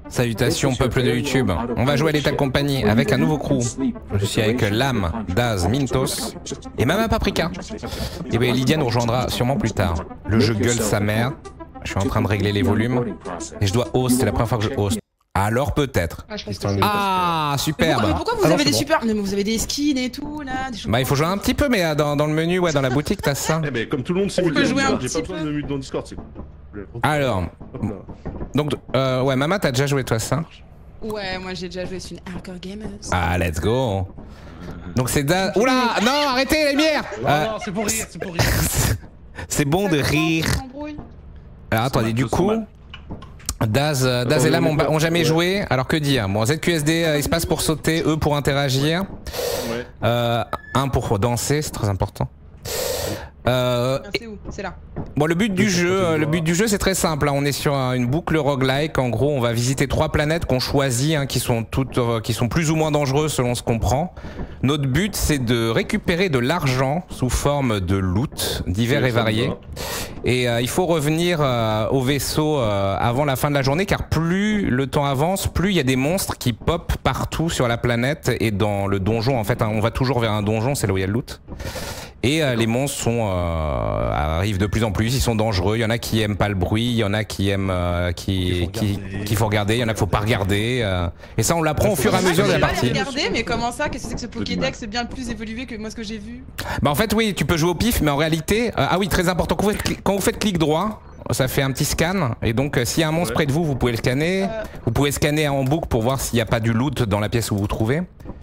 Salutations peuple de YouTube. On va jouer à Lethal Company avec un nouveau crew. Je suis avec Lame, Daz, Mintos et Mama Paprika. Et bien Lydia nous rejoindra sûrement plus tard. Le jeu gueule sa mère. Je suis en train de régler les volumes. Et je dois host, c'est la première fois que je host. Alors peut-être. Ah, superbe. Mais pourquoi vous avez des super... Mais vous avez des skins et tout là des Bah il faut jouer un petit peu, mais dans le menu, ouais, dans la boutique t'as ça. Eh ben comme tout le monde sait, j'ai pas besoin de mute dans Discord, c'est cool. Alors, donc ouais, Mama, t'as déjà joué toi ça? Ouais, moi j'ai déjà joué sur une Hardcore Gamers. Ah, let's go. Donc c'est Daz. Oula, non, arrêtez les lumières. Non, c'est pour rire, c'est pour rire. C'est bon de rire. Alors attendez, du coup, Daz et Lame ont jamais joué. Alors que dire? Bon, ZQSD, espace pour sauter, E pour interagir. Ouais. 1 pour danser, c'est très important. C'est où? C'est là. Bon, le but du jeu, c'est très simple. Hein. On est sur une boucle roguelike. En gros, on va visiter 3 planètes qu'on choisit, hein, qui sont plus ou moins dangereuses selon ce qu'on prend. Notre but, c'est de récupérer de l'argent sous forme de loot divers et variés. Et il faut revenir au vaisseau avant la fin de la journée, car plus le temps avance, plus il y a des monstres qui pop partout sur la planète et dans le donjon. En fait, hein, on va toujours vers un donjon, c'est là où il y a le loot. Et les monstres arrivent de plus en plus, ils sont dangereux. Il y en a qui aiment pas le bruit, il y en a qui aiment qu'il faut regarder, il y en a qu'il faut pas regarder. Et ça, on l'apprend au fur et à mesure de la partie. Regarder, mais comment ça? Qu'est-ce que c'est que ce Pokédex? C'est bien plus évolué que moi ce que j'ai vu. Bah en fait oui, tu peux jouer au pif, mais en réalité, ah oui, très important, quand vous faites clic droit, ça fait un petit scan. Et donc s'il y a un monstre près de vous, vous pouvez le scanner. Vous pouvez scanner en boucle pour voir s'il n'y a pas du loot dans la pièce où vous vous trouvez.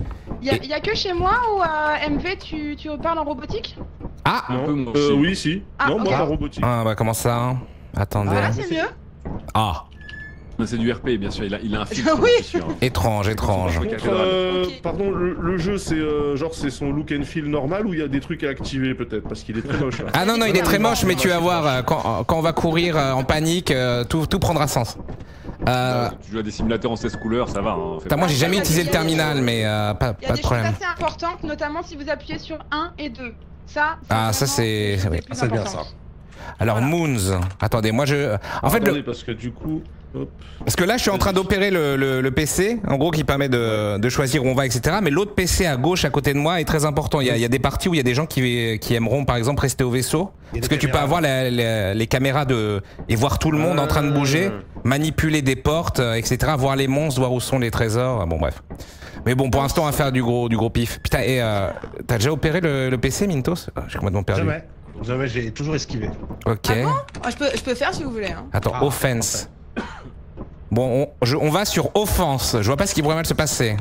Y a que chez moi ou MV tu parles en robotique? Ah non, oui si. Ah, non, okay. moi la robotique. Ah bah comment ça? Attendez. Ah là c'est mieux. Ah. C'est du RP bien sûr, il a un film. Oui. Étrange, étrange. Pardon, le jeu c'est genre c'est son look and feel normal ou il y a des trucs à activer peut-être parce qu'il est très moche. Hein. Ah non, il est très moche, mais tu vas voir, quand on va courir en panique, tout prendra sens. Tu joues à des simulateurs en 16 couleurs, ça va. Hein, moi j'ai jamais utilisé le terminal, mais pas de problème. Il y a des choses assez importantes, notamment si vous appuyez sur 1 et 2. Ça c'est... Oui. C'est bien ça. Alors voilà. Moons, attendez, moi je... En fait, parce que du coup... Hop. Parce que là je suis en train d'opérer le PC, en gros qui permet de choisir où on va, etc. Mais l'autre PC à gauche à côté de moi est très important. Il y a des parties où il y a des gens qui aimeront par exemple rester au vaisseau. Parce que tu peux avoir les caméras et voir tout le monde en train de bouger, manipuler des portes, etc. Voir les monstres, voir où sont les trésors, bon bref. Mais bon, pour l'instant on va faire du gros pif. Putain, et t'as déjà opéré le PC, Mintos? J'ai complètement perdu. Jamais, j'ai toujours esquivé. Ok. Ah bon? Je peux faire si vous voulez. Hein. Attends, offense. Bon, on va sur offense. Je vois pas ce qui pourrait mal se passer.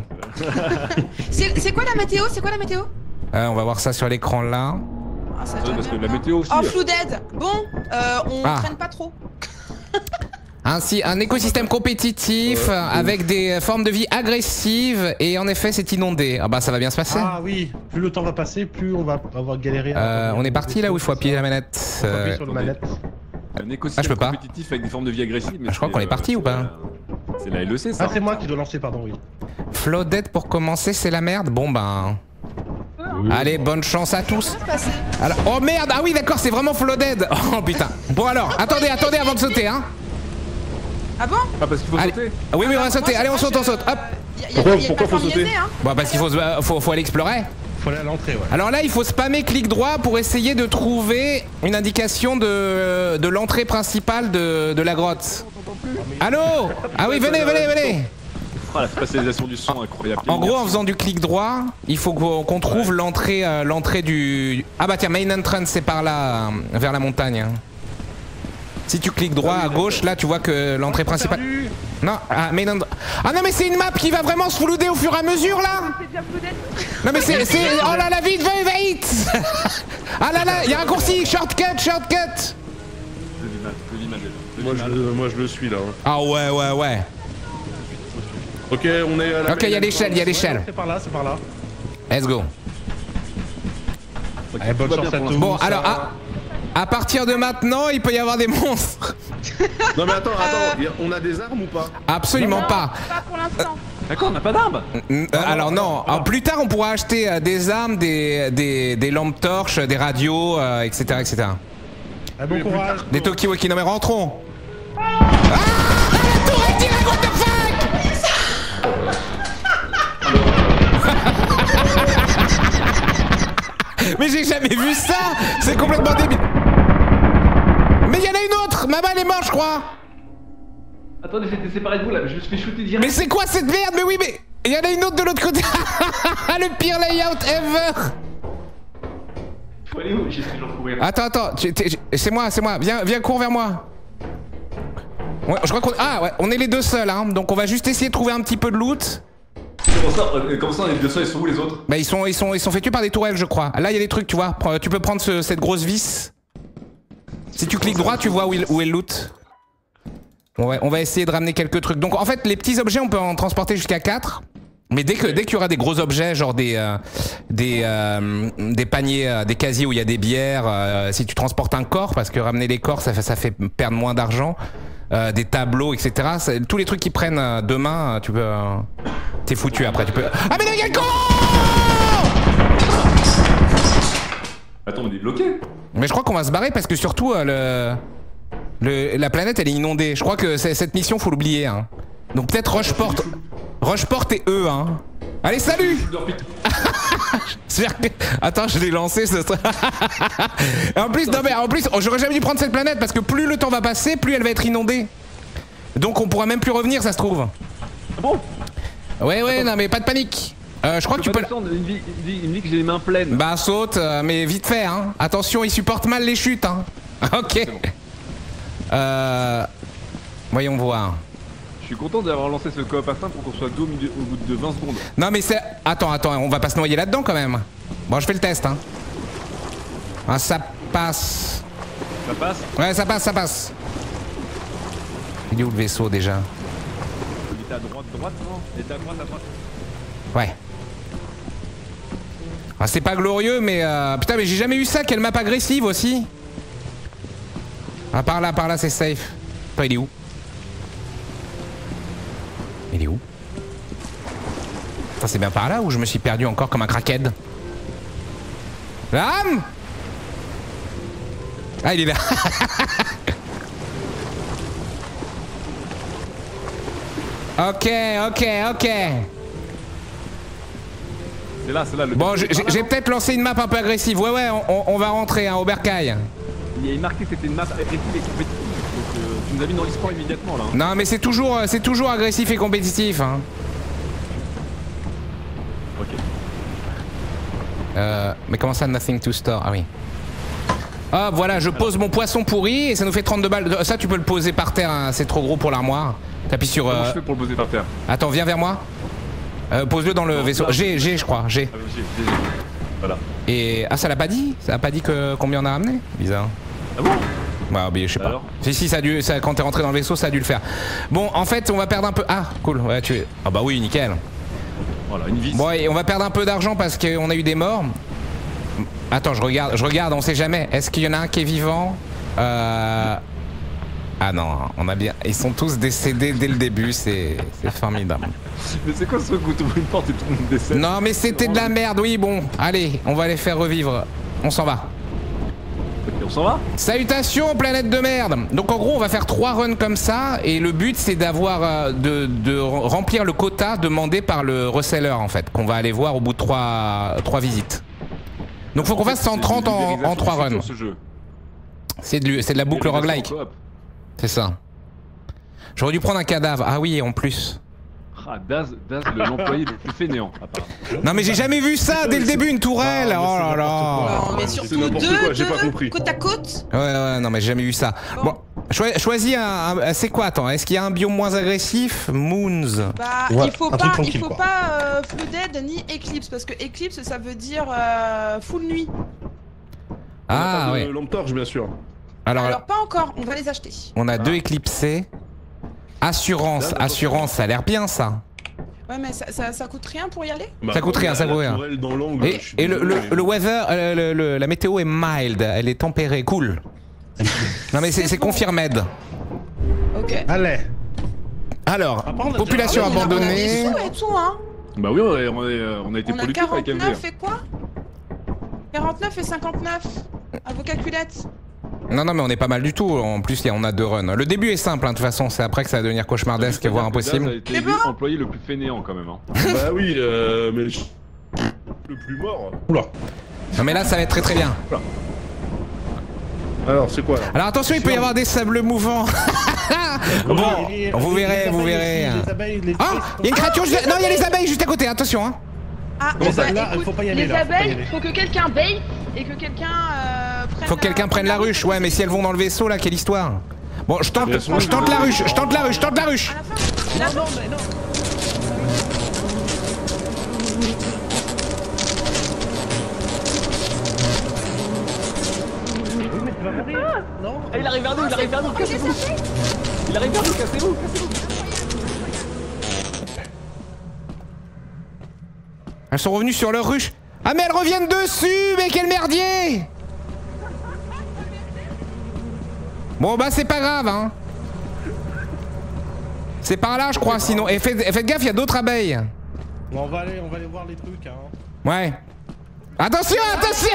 C'est quoi la météo? C'est quoi la météo? On va voir ça sur l'écran là. Ah, ça parce que la météo aussi. Oh, Flooded. Bon, on traîne pas trop. Ainsi, un écosystème compétitif avec des formes de vie agressives et en effet c'est inondé. Ah bah ça va bien se passer. Ah oui, plus le temps va passer, plus on va avoir galéré. On est parti là où il faut appuyer la manette. Appuyer sur la manette. Un écosystème je peux pas. compétitif avec des formes de vie agressives. Je crois qu'on est parti ou pas? C'est la LEC ça. Ah c'est moi qui dois lancer, pardon, oui. Flooded pour commencer, c'est la merde. Bon ben... Allez, bonne chance à tous. Alors, oh merde, ah oui d'accord, c'est vraiment Flooded. Oh putain. Bon alors, attendez avant de sauter hein. Ah bon? Ah parce qu'il faut sauter. Oui on va sauter, allez on saute. Hop. Pourquoi faut sauter? Bon parce qu'il faut aller explorer. Faut aller à l'entrée, ouais. Alors là il faut spammer clic droit pour essayer de trouver une indication de l'entrée principale de la grotte. Allô? Ah oui venez. Ah la spatialisation du son incroyable. En gros en faisant du clic droit, il faut qu'on trouve l'entrée du... Ah bah tiens, main entrance c'est par là, vers la montagne. Si tu cliques droit à gauche, là tu vois que l'entrée principale... Non, ah non mais c'est une map qui va vraiment se flouder au fur et à mesure là. Non mais c'est... Oh là là, vite. Ah là là, il y a un raccourci, shortcut. Moi je le suis là. Hein. Ah ouais. Ok, on est à la... Ok, il y a l'échelle. C'est par là. Let's go. Allez, bonne chance à tous. Bon alors... À partir de maintenant, il peut y avoir des monstres. Non mais attends, on a des armes ou pas? Absolument pas. Pas pour l'instant. D'accord, on n'a pas d'armes. Alors non, plus tard on pourra acheter des armes, des lampes torches, des radios, etc. Bon courage. Des Tokiwoki, non mais rentrons. Ah, la tourelle direct, what the fuck? Mais j'ai jamais vu ça. C'est complètement débile. Mais il y en a une autre. Ma balle est morte, je crois. Attendez, j'étais séparé de vous là, je me suis fait shooter direct. Mais c'est quoi cette merde? Mais oui, mais il y en a une autre de l'autre côté. Le pire layout ever. Faut aller où? J'ai essayé de le courir. Attends, c'est moi. Viens, cours vers moi. Ouais, je crois qu'on... Ah ouais, on est les deux seuls, hein. Donc on va juste essayer de trouver un petit peu de loot. Comment ça, les deux seuls, ils sont où les autres? Bah ils sont fait tuer par des tourelles, je crois. Là il y a des trucs, tu vois. Tu peux prendre cette grosse vis. Si tu cliques droit, tu vois où est le loot. Ouais, on va essayer de ramener quelques trucs. Donc en fait, les petits objets, on peut en transporter jusqu'à 4. Mais dès qu'il y aura des gros objets, genre des paniers, des casiers où il y a des bières, si tu transportes un corps, parce que ramener les corps, ça fait perdre moins d'argent, des tableaux, etc. Tous les trucs qui prennent 2 mains, tu peux... T'es foutu après, tu peux... Ah mais là, il y a le con! Attends, on est bloqué. Mais je crois qu'on va se barrer parce que surtout, la planète, elle est inondée. Je crois que cette mission, faut l'oublier, hein. Donc peut-être Rushport et eux, hein. Allez, salut! Attends, je l'ai lancé, ce truc. En plus, j'aurais jamais dû prendre cette planète parce que plus le temps va passer, plus elle va être inondée. Donc on pourra même plus revenir, ça se trouve. Ah bon? Ouais, non mais pas de panique. Je crois que tu peux... Il me dit que j'ai les mains pleines. Bah saute, mais vite fait, hein. Attention, il supporte mal les chutes, hein. Ok. Voyons voir. Je suis content d'avoir lancé ce coop à 5 pour qu'on soit deux au bout de 20 secondes. Non mais c'est... Attends, on va pas se noyer là-dedans quand même. Bon, je fais le test, hein. Ah, ça passe. Ça passe? Ouais, ça passe. Il est où le vaisseau déjà? Il était à droite, non? Il était à droite. Ouais. Ah, c'est pas glorieux, mais... Putain, mais j'ai jamais eu ça, quelle map agressive aussi. Ah, par là, c'est safe. Toi, il est où? Il est où? Enfin, c'est bien par là où je me suis perdu encore comme un crackhead. Lam! Ah, il est là. Ok. C'est là. Bon, j'ai peut-être lancé une map un peu agressive. Ouais, on va rentrer, hein, au bercail. Il y a marqué que c'était une map agressive et compétitive. Donc tu nous as mis dans l'e-sport immédiatement là. Non, mais c'est toujours agressif et compétitif. Hein. Ok. Mais comment ça, nothing to store? Ah oui. Hop, voilà, je pose mon poisson pourri et ça nous fait 32 balles. Ça, tu peux le poser par terre, hein, c'est trop gros pour l'armoire. T'appuies sur... Comment je fais pour le poser par terre? Attends, viens vers moi. Pose-le dans le vaisseau. G, je crois. G. Ah, G. Voilà. Et... Ah, ça l'a pas dit? Ça a pas dit combien on a ramené? Bizarre. Ah bon? Bah, je sais pas. Alors Si, quand t'es rentré dans le vaisseau, ça a dû le faire. Bon, en fait, on va perdre un peu... Ah, cool. Ouais, Ah bah oui, nickel. Voilà, une vis. Bon, et on va perdre un peu d'argent parce qu'on a eu des morts. Attends, je regarde, on sait jamais. Est-ce qu'il y en a un qui est vivant? Ah non, on a bien... Ils sont tous décédés dès le début, c'est formidable. Mais c'est quoi ce truc où tu ouvres une porte et tout le monde décède? Non mais c'était de la merde, oui bon. Allez, on va les faire revivre. On s'en va. Ok, on s'en va? Salutations, planète de merde. Donc en gros, on va faire 3 runs comme ça. Et le but, c'est d'avoir... de remplir le quota demandé par le reseller, en fait. Qu'on va aller voir au bout de 3 visites. Donc faut qu'on fasse 130 en 3 runs. C'est de la boucle roguelike. C'est ça. J'aurais dû prendre un cadavre. Ah oui, en plus. Ah, Daz l'employé le plus fainéant, apparemment. Non mais j'ai jamais vu ça dès le début, une tourelle. Oh là là. Non mais surtout deux côte à côte. Ouais, non mais j'ai jamais vu ça. Bon, choisis un... C'est quoi, attends? Est-ce qu'il y a un biome moins agressif? Moons. Bah, ouais, il faut pas Flooded ni Eclipse, parce que Eclipse ça veut dire full nuit. Ah ouais. Lampe torche, bien sûr. Alors pas encore, on va les acheter. On a 2 éclipsés. Assurance, ça a l'air bien ça. Ouais mais ça coûte rien pour y aller? Bah, ça coûte rien, ça coûte rien. Et le weather, la météo est mild, elle est tempérée, cool. Non mais c'est confirmé. Ok. Allez. Alors, population abandonnée. On a et tout, hein. Bah oui, on a été productif avec MV. 49 et quoi? 49 et 59 à vos calculettes. Non mais on est pas mal du tout, en plus on a 2 runs. Le début est simple, hein, de toute façon, c'est après que ça va devenir cauchemardesque, voire impossible. Daz a été employé le plus fainéant quand même. Hein. Bah oui, mais le plus mort. Oula. Non mais là ça va être très très bien. Alors, c'est quoi là? Alors attention, il peut y avoir des sables mouvants. Bon, vous verrez, vous verrez. Ah, il y a une créature juste... Non, il y a les abeilles juste à côté, attention hein. Ah, Bon, ça, bah, là, écoute, faut pas y aller, les là, faut pas y abeilles, aller. faut que quelqu'un bait et que quelqu'un prenne. Faut que quelqu'un prenne la ruche, ouais, mais si elles vont dans le vaisseau là, quelle histoire. Bon, je tente la ruche, je tente la ruche, je tente la ruche. À la fin. Non, mais non. Oui, mais tu vas mourir. Non. Ah, il arrive vers nous, il arrive vers nous, cassez-vous. Il arrive vers nous, cassez-vous, cassez-vous. Elles sont revenues sur leur ruche. Ah mais elles reviennent dessus, mais quel merdier. Bon bah c'est pas grave hein. C'est par là je crois sinon. Et faites gaffe, il y a d'autres abeilles. Bon, on va aller voir les trucs, hein. Ouais. Attention, attention.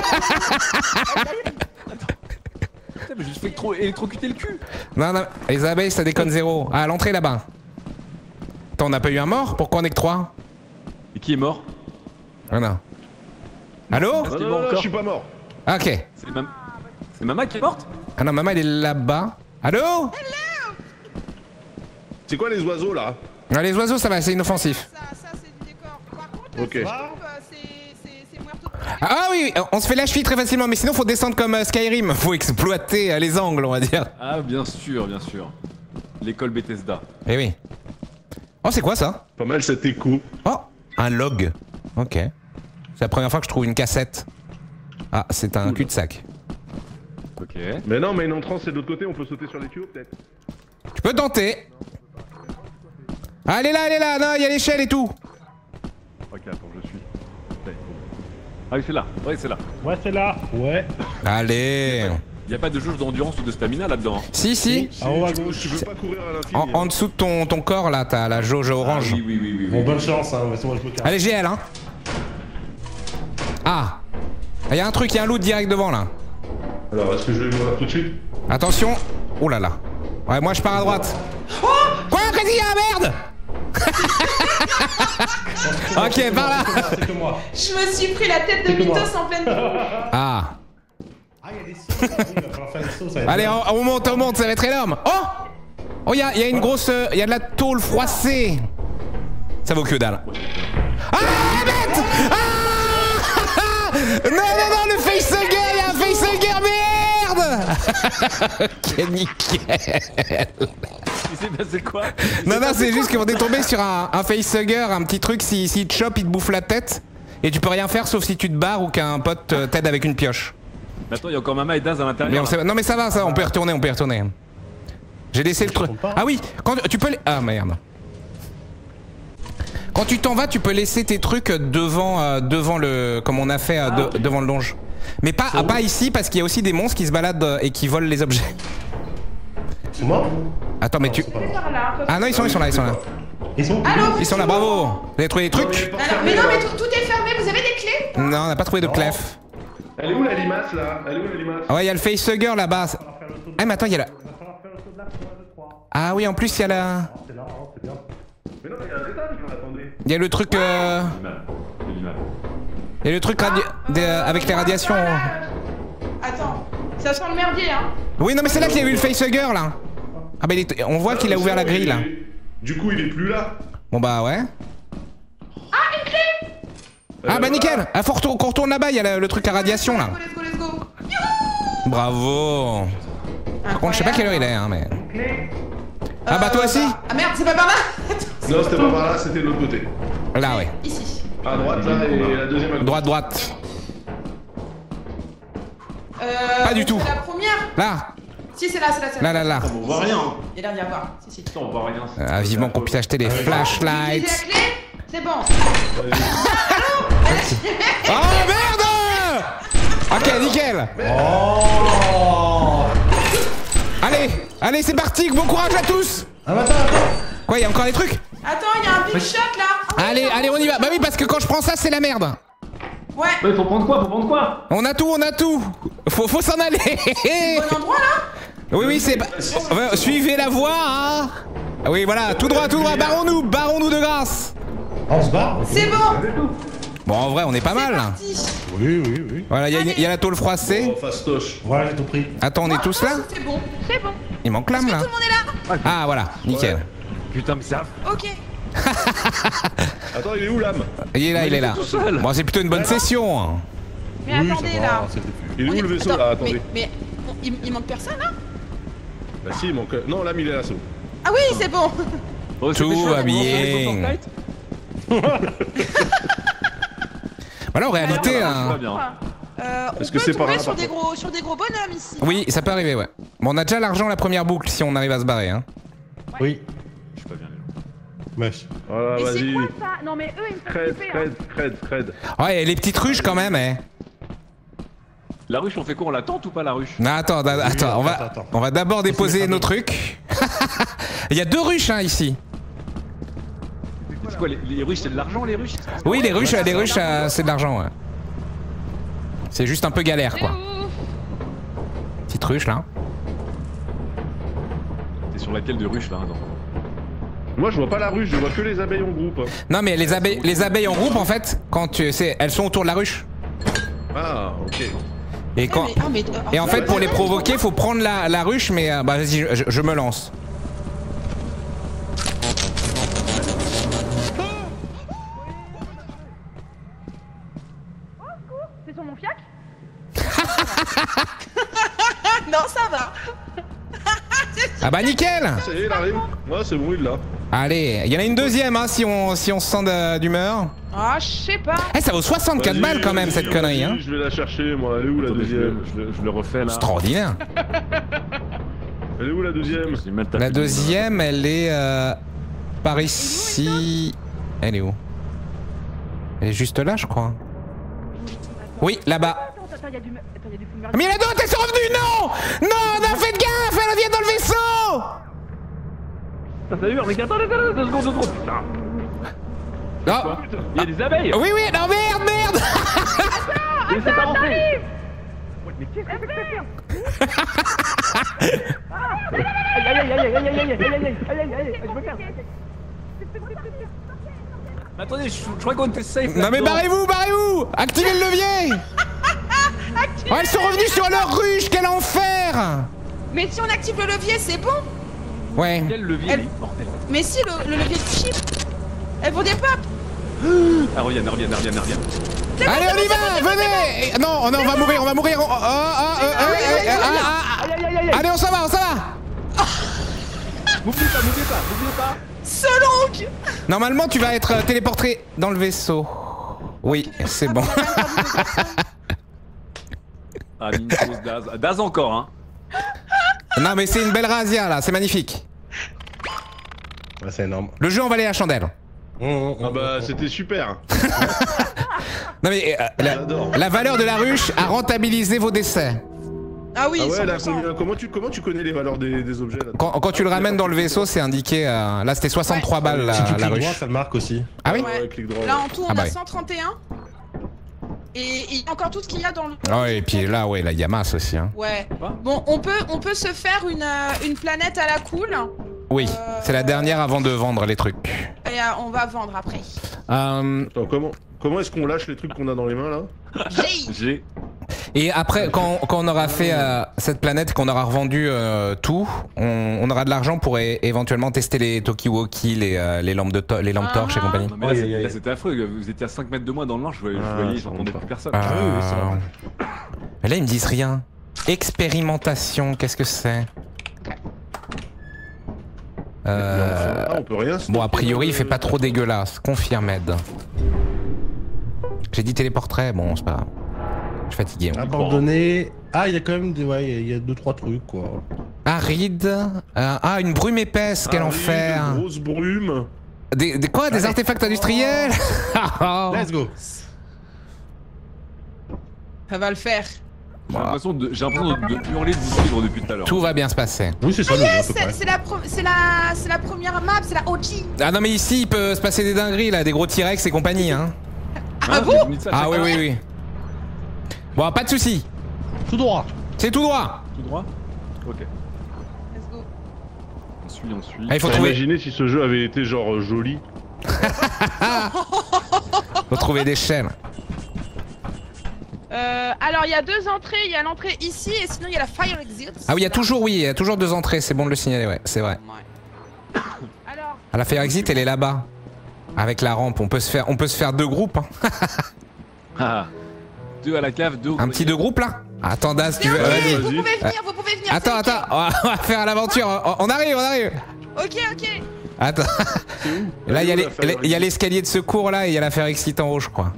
Putain, mais je fais trop électrocuter le cul. Non, non, les abeilles ça déconne zéro. Ah, à l'entrée là-bas. Attends, on n'a pas eu un mort? Pourquoi on est que 3? Et qui est mort? Ah non. Allô? Non, non, non, je suis pas mort. Ah, ok. C'est Mama qui est morte? Ah non, maman elle est là-bas. Allô? C'est quoi les oiseaux là? Ah, les oiseaux ça va, c'est inoffensif. Ça c'est du décor. Par contre, Ok. c'est muerto. Ah oui, on se fait la cheville très facilement, mais sinon faut descendre comme Skyrim. Faut exploiter les angles, on va dire. Ah, bien sûr, bien sûr. L'école Bethesda. Eh oui. Oh, c'est quoi ça? Pas mal cet écho. Oh, un log. Ok. C'est la première fois que je trouve une cassette. Ah, c'est un cul-de-sac. Ok. Mais non, mais une entrance c'est de l'autre côté, on peut sauter sur les tuyaux peut-être. Tu peux tenter. Ah, elle est là, non, il y a l'échelle et tout. Ok, attends, je suis. Ah oui, c'est là. Ouais, c'est là. Ouais, c'est là. Ouais. Allez. Y a pas de jauge d'endurance ou de stamina là-dedans. Hein. Si. Ah, on va Tu veux pas courir à l'infini. En dessous de ton corps, là, t'as la jauge orange. Ah, oui. Bon, bonne chance, hein. Moi, je me calme. Allez, GL, hein. Ah. Il y a un truc, il y a un loot direct devant, là. Alors, est-ce que je vais mourir tout de suite? Attention. Oh là là. Ouais, moi je pars à droite. Quoi? Qu'est-ce qu'il y a? Merde. Ok, par là. C'est que moi. Je me suis pris la tête de C'est que moi. Mythos en pleine. Ah. Ah, il y a des sauts. Il va falloir faire des sauts, ça va être Allez, bien. on monte, ça va être énorme. Oh, il y a une grosse... Il y a de la tôle froissée. Ça vaut que dalle. Ah, bête. Ah. Non, le facehugger, il y a un facehugger, merde. Ok, nickel. Il s'est passé quoi? Non, c'est juste qu'on est tombé sur un facehugger, un petit truc, s'il te chope, il te bouffe la tête. Et tu peux rien faire sauf si tu te barres ou qu'un pote t'aide avec une pioche. Mais attends, il y a encore Mama et Daz à Mais l'intérieur. non mais ça va, on peut y retourner, J'ai laissé le truc. Ah oui, quand tu peux... Ah merde. Quand tu t'en vas, tu peux laisser tes trucs devant le... Comme on a fait devant le donge. Mais pas ici parce qu'il y a aussi des monstres qui se baladent et qui volent les objets. C'est moi? Attends mais tu... Ah non, ils sont là. Ils sont où? Allô? Ils sont là, bravo. Vous avez trouvé des trucs? Alors, mais non, mais tout est fermé, vous avez des clés? Non, on n'a pas trouvé de clef. Elle est où la limace là? Elle est où la limace? Ah ouais, il y a le facehugger là-bas. Ah mais attends, il y a la... Ah oui, en plus il y a la... Mais non, mais il y a un étage, attendez. Il y a le truc... Il y a le truc avec les radiations. Attends, ça sent le merdier, hein. Oui, non mais c'est là qu'il y a eu le facehugger là. Ah bah on voit qu'il a ouvert la grille là. Du coup, il est plus là. Bon bah ouais. Ah, une clé! Ah bah nickel. Ah, faut qu'on retourne là-bas, il y a le truc à radiation là. Let's go. Bravo. Par contre, je sais pas quelle heure il est, hein, mais... Ah bah toi aussi? Ah merde, c'est pas par là. Non, c'était pas par là, c'était de l'autre côté. Là, ouais. Ici. À droite, là, et la deuxième à gauche. Droite. Pas du tout. C'est la première. Là. Si, c'est là. Là. On voit rien. Il y a l'air d'y avoir. Si. Putain, on voit rien. Ah, vivement qu'on puisse acheter des Utilisez flashlights. la clé. C'est bon. Oh merde! Ok, nickel. Oh. Allez, c'est parti. Bon courage à tous. Ah, attends. Quoi, il y a encore des trucs? Attends, il y a un big shot là. Allez, on y va. Bah oui, parce que quand je prends ça, c'est la merde. Ouais. Ouais, faut prendre quoi? On a tout. Faut s'en aller. Bon endroit là. Oui, c'est... Ouais, suivez la voie, hein. Oui, voilà, tout droit. Barrons-nous de grâce. On se barre. C'est bon. Bon, en vrai, on est pas mal. Là. Oui, oui, oui. Voilà, il y a la tôle froissée. Oh, fastoche. Voilà, j'ai tout pris. Attends, on est tous là? C'est bon. C'est bon. Il manque l'âme là. Tout le monde est là. Ah, voilà, nickel. Putain, mais ça. Ok. Attends, il est où l'âme? Il est là. tout seul. Bon, c'est plutôt une bonne session. Hein. Mais Oui, attendez ça va, là. c'est le début. Il est où le vaisseau Attends, là? Attendez. Mais il manque personne là? Bah si, il manque. Non, l'âme il est là, c'est bon. Ah oui, c'est bon. Oh, c'était Tout chaud, va on lance les bien. sauts Fortnite. Voilà, en réalité. Ça va hein. bien. On Est-ce que peut c'est par tomber là, sur par des gros bonhommes ici. Oui, ça peut arriver, ouais. Bon, on a déjà l'argent la première boucle si on arrive à se barrer. Hein. Oui. Je suis pas bien, les gens. Mesh. Voilà, Mais c'est vas-y. quoi ça? Non mais eux ils me font Cred, flipper. Hein. cred. Ouais, et les petites ruches quand même, eh. La ruche, on fait quoi? On la tente ou pas la ruche? Non, attends, attends. on va d'abord déposer mettre un nos peu. trucs. Il y a 2 ruches hein, ici. C'est quoi les ruches? C'est de l'argent, les ruches? Oui, les ruches, c'est de l'argent, ouais. C'est juste un peu galère, C'est quoi. ouf. Petite ruche, là. T'es sur laquelle de ruche là? Attends. Moi je vois pas la ruche, je vois que les abeilles en groupe. Non, mais les abeilles en groupe, en fait, quand tu sais, elles sont autour de la ruche. Ah, ok. Et quand... Et en fait, pour les provoquer, faut prendre la ruche, mais bah vas-y, je me lance. C'est sur mon fiac? Non, ça va. Ah bah nickel. Ça y est, il arrive. Ouais, c'est bon, il l'a. Allez, il y en a une deuxième, hein, si on se sent d'humeur. Ah, je sais pas. Eh, ça vaut 64 balles quand même, cette connerie, hein. Je vais la chercher, moi. Elle est où la Attends, mais deuxième? je le refais là. Extraordinaire. Elle est où la deuxième? J'ai mal tapé. La deuxième, elle est par ici. Elle est où? Elle est juste là, je crois. Oui, là-bas. Attends, y'a du fumeur. Mais il y en a d'autres, elles sont revenues. Non, non, faites gaffe, elles reviennent dans le vaisseau. Putain, ça hurle, mais attends, 2 secondes, 2 secondes. Putain. Non. Il y a des abeilles. Oui, non, merde. Laissez pas rentrer. Mais qu'est-ce que c'est que ça? Je me casse. Mais attendez, je crois qu'on était safe. Non mais barrez-vous. Activez le levier. Oh, elles sont revenues sur leur ruche, quel enfer. Mais si on active le levier, c'est bon. Ouais. Quel levier, Elle- il est mortel. Mais si, le levier de chip. Elles vont des papes. Ah, reviens. Allez, on y va, venez. Non, on va mourir, Allez, on s'en va. N'oubliez pas. Selong. Normalement, tu vas être téléporté dans le vaisseau. Oui, c'est bon. Ah, Mintos, Daz. Daz encore, hein. Non, mais c'est une belle razzia là, c'est magnifique. Ouais, c'est énorme. Le jeu en valait la chandelle. Ah bah, c'était super. Non mais J'adore. la valeur de la ruche a rentabilisé vos décès. Ah oui, Ah ouais, là, 100%. comment tu connais les valeurs des objets là? Quand tu le ramènes dans le vaisseau, c'est indiqué. Là, c'était 63 balles Si tu la cliques droit, ruche. ça le marque aussi. Ah oui. Ouais. Clic droit. Là en tout, on Ah bah a oui. 131. Et il y a encore tout ce qu'il y a dans le. Ah ouais, et puis là, ouais, il y a masse aussi. Hein. Ouais. Bon, on peut se faire une planète à la cool. Oui, c'est la dernière avant de vendre les trucs. Et on va vendre après. Attends, comment est-ce qu'on lâche les trucs qu'on a dans les mains là? J'ai. Et après, quand on aura fait cette planète, qu'on aura revendu tout, on aura de l'argent pour éventuellement tester les Tokiwoki, les lampes torches et compagnie. Non, mais là, c'était affreux. Vous étiez à 5 mètres de moi dans le noir, je voyais, j'entendais plus personne. Mais là, ils me disent rien. Expérimentation, qu'est-ce que c'est? On peut rien. Bon, a priori, il fait pas trop dégueulasse. Confirmed. J'ai dit téléportrait, bon, c'est pas grave. Je suis fatigué. Abandonné. Ah, il y a quand même des. Ouais, il y a 2-3 trucs quoi. Aride. Une brume épaisse, quel enfer. Une grosse brume. Des artefacts industriels. Let's go. Ça va le faire. J'ai l'impression de hurler de vous suivre depuis tout à l'heure. Tout va bien se passer. Oui, c'est ça le jeu à peu près. C'est la première map, c'est la OG. Ah non mais ici il peut se passer des dingueries là, des gros T-Rex et compagnie hein. Ah bon? Ah oui. Bon, pas de soucis. Tout droit. C'est tout droit. Tout droit? Ok. Let's go. On suit. Ah, il faut trouver. Imaginez si ce jeu avait été genre joli. Faut trouver des chaînes. Alors il y a 2 entrées, il y a l'entrée ici et sinon il y a la fire exit. Ah oui, il y a toujours 2 entrées, c'est bon de le signaler, ouais, c'est vrai. Alors, Ah, la fire exit, elle est là-bas. Avec la rampe, on peut se faire 2 groupes. Hein. Ah. 2 à la cave, 2 au Un petit 2 groupes là. Attends, Das, tu veux. Ok, Vas-y. vous pouvez venir, vous pouvez venir. Attends, c'est attends, on va faire l'aventure. On arrive. ok. Ok. Attends. Là, il Elle est où, la y a l'escalier de secours là et il y a la fire exit en haut, je crois.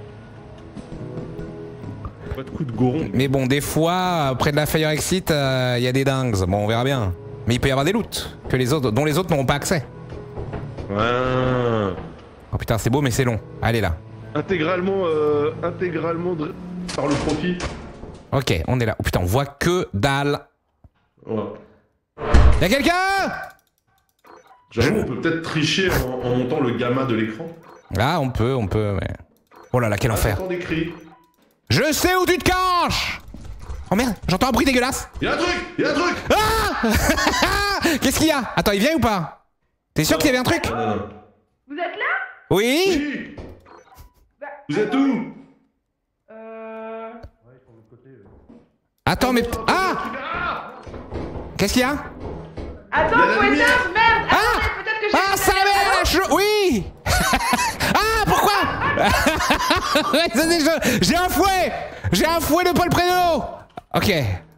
Pas de coup de goron. Mais bon, des fois, près de la fire exit, il y a des dingues. Bon, on verra bien. Mais il peut y avoir des loots dont les autres n'auront pas accès. Ouais. Oh putain, c'est beau, mais c'est long. Allez là. Intégralement par le profit. Ok, on est là. Oh putain, on voit que dalle. Ouais. Y'a quelqu'un? J'avoue, on peut peut-être tricher en montant le gamma de l'écran. Ah, on peut, mais. Oh là là, quel enfer. J'entends des cris. Je sais où tu te caches! Oh merde, j'entends un bruit dégueulasse! Y'a un truc! Ah! Qu'est-ce qu'il y a? Attends, il vient ou pas? T'es sûr qu'il y avait un truc? Non. vous êtes là? Oui? Oui. Vous êtes où? Attends, mais. Ah! Qu'est-ce qu'il y a? Attends, Il y a la faut lumière. éteindre, merde! Ah! Attendez, peut-être que j'ai... Ah, ça m'a chaud! Oui! Ah, pourquoi? Ouais, ça, c'est chaud. J'ai un fouet! J'ai un fouet de Paul Prénaud! Ok.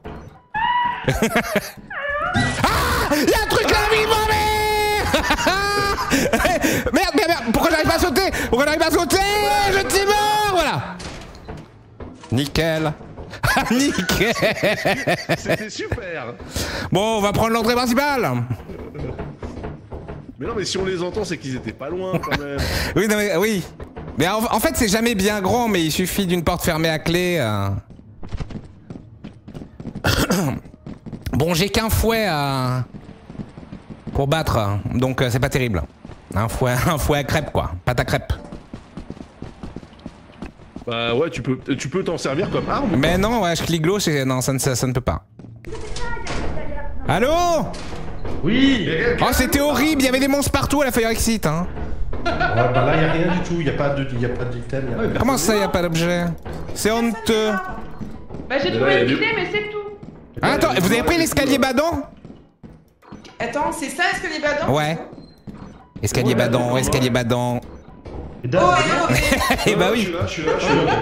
Ah! Y'a un truc là, vite, merde! Merde! Pourquoi j'arrive pas à sauter? Je suis mort! Voilà! Nickel! Nickel! C'était super! Bon, on va prendre l'entrée principale! Mais non, mais si on les entend, c'est qu'ils étaient pas loin quand même. Oui, non, mais, oui. Mais en fait, c'est jamais bien grand, mais il suffit d'une porte fermée à clé. Bon, j'ai qu'un fouet pour battre, donc c'est pas terrible. Un fouet à crêpes, quoi. Pâte à crêpes. Bah ouais, tu peux t'en servir comme arme. Mais non, ouais, je clique gauche et non, ça ne peut pas. Allô? Oui. Oh, c'était horrible, il y avait des monstres partout à la fire exit, hein. Ouais, bah là, y'a rien du tout, y'a pas d'item. Comment ça, y a pas d'objet? C'est honteux. Bah j'ai Mais trouvé là, une il y a clé, mais c'est tout. Ah, attends, vous avez pris l'escalier badant? Attends, c'est ça, est-ce que les badants? Ouais. Escalier badant, escalier badant. Oh, oh, Eh bah Je oui. suis là.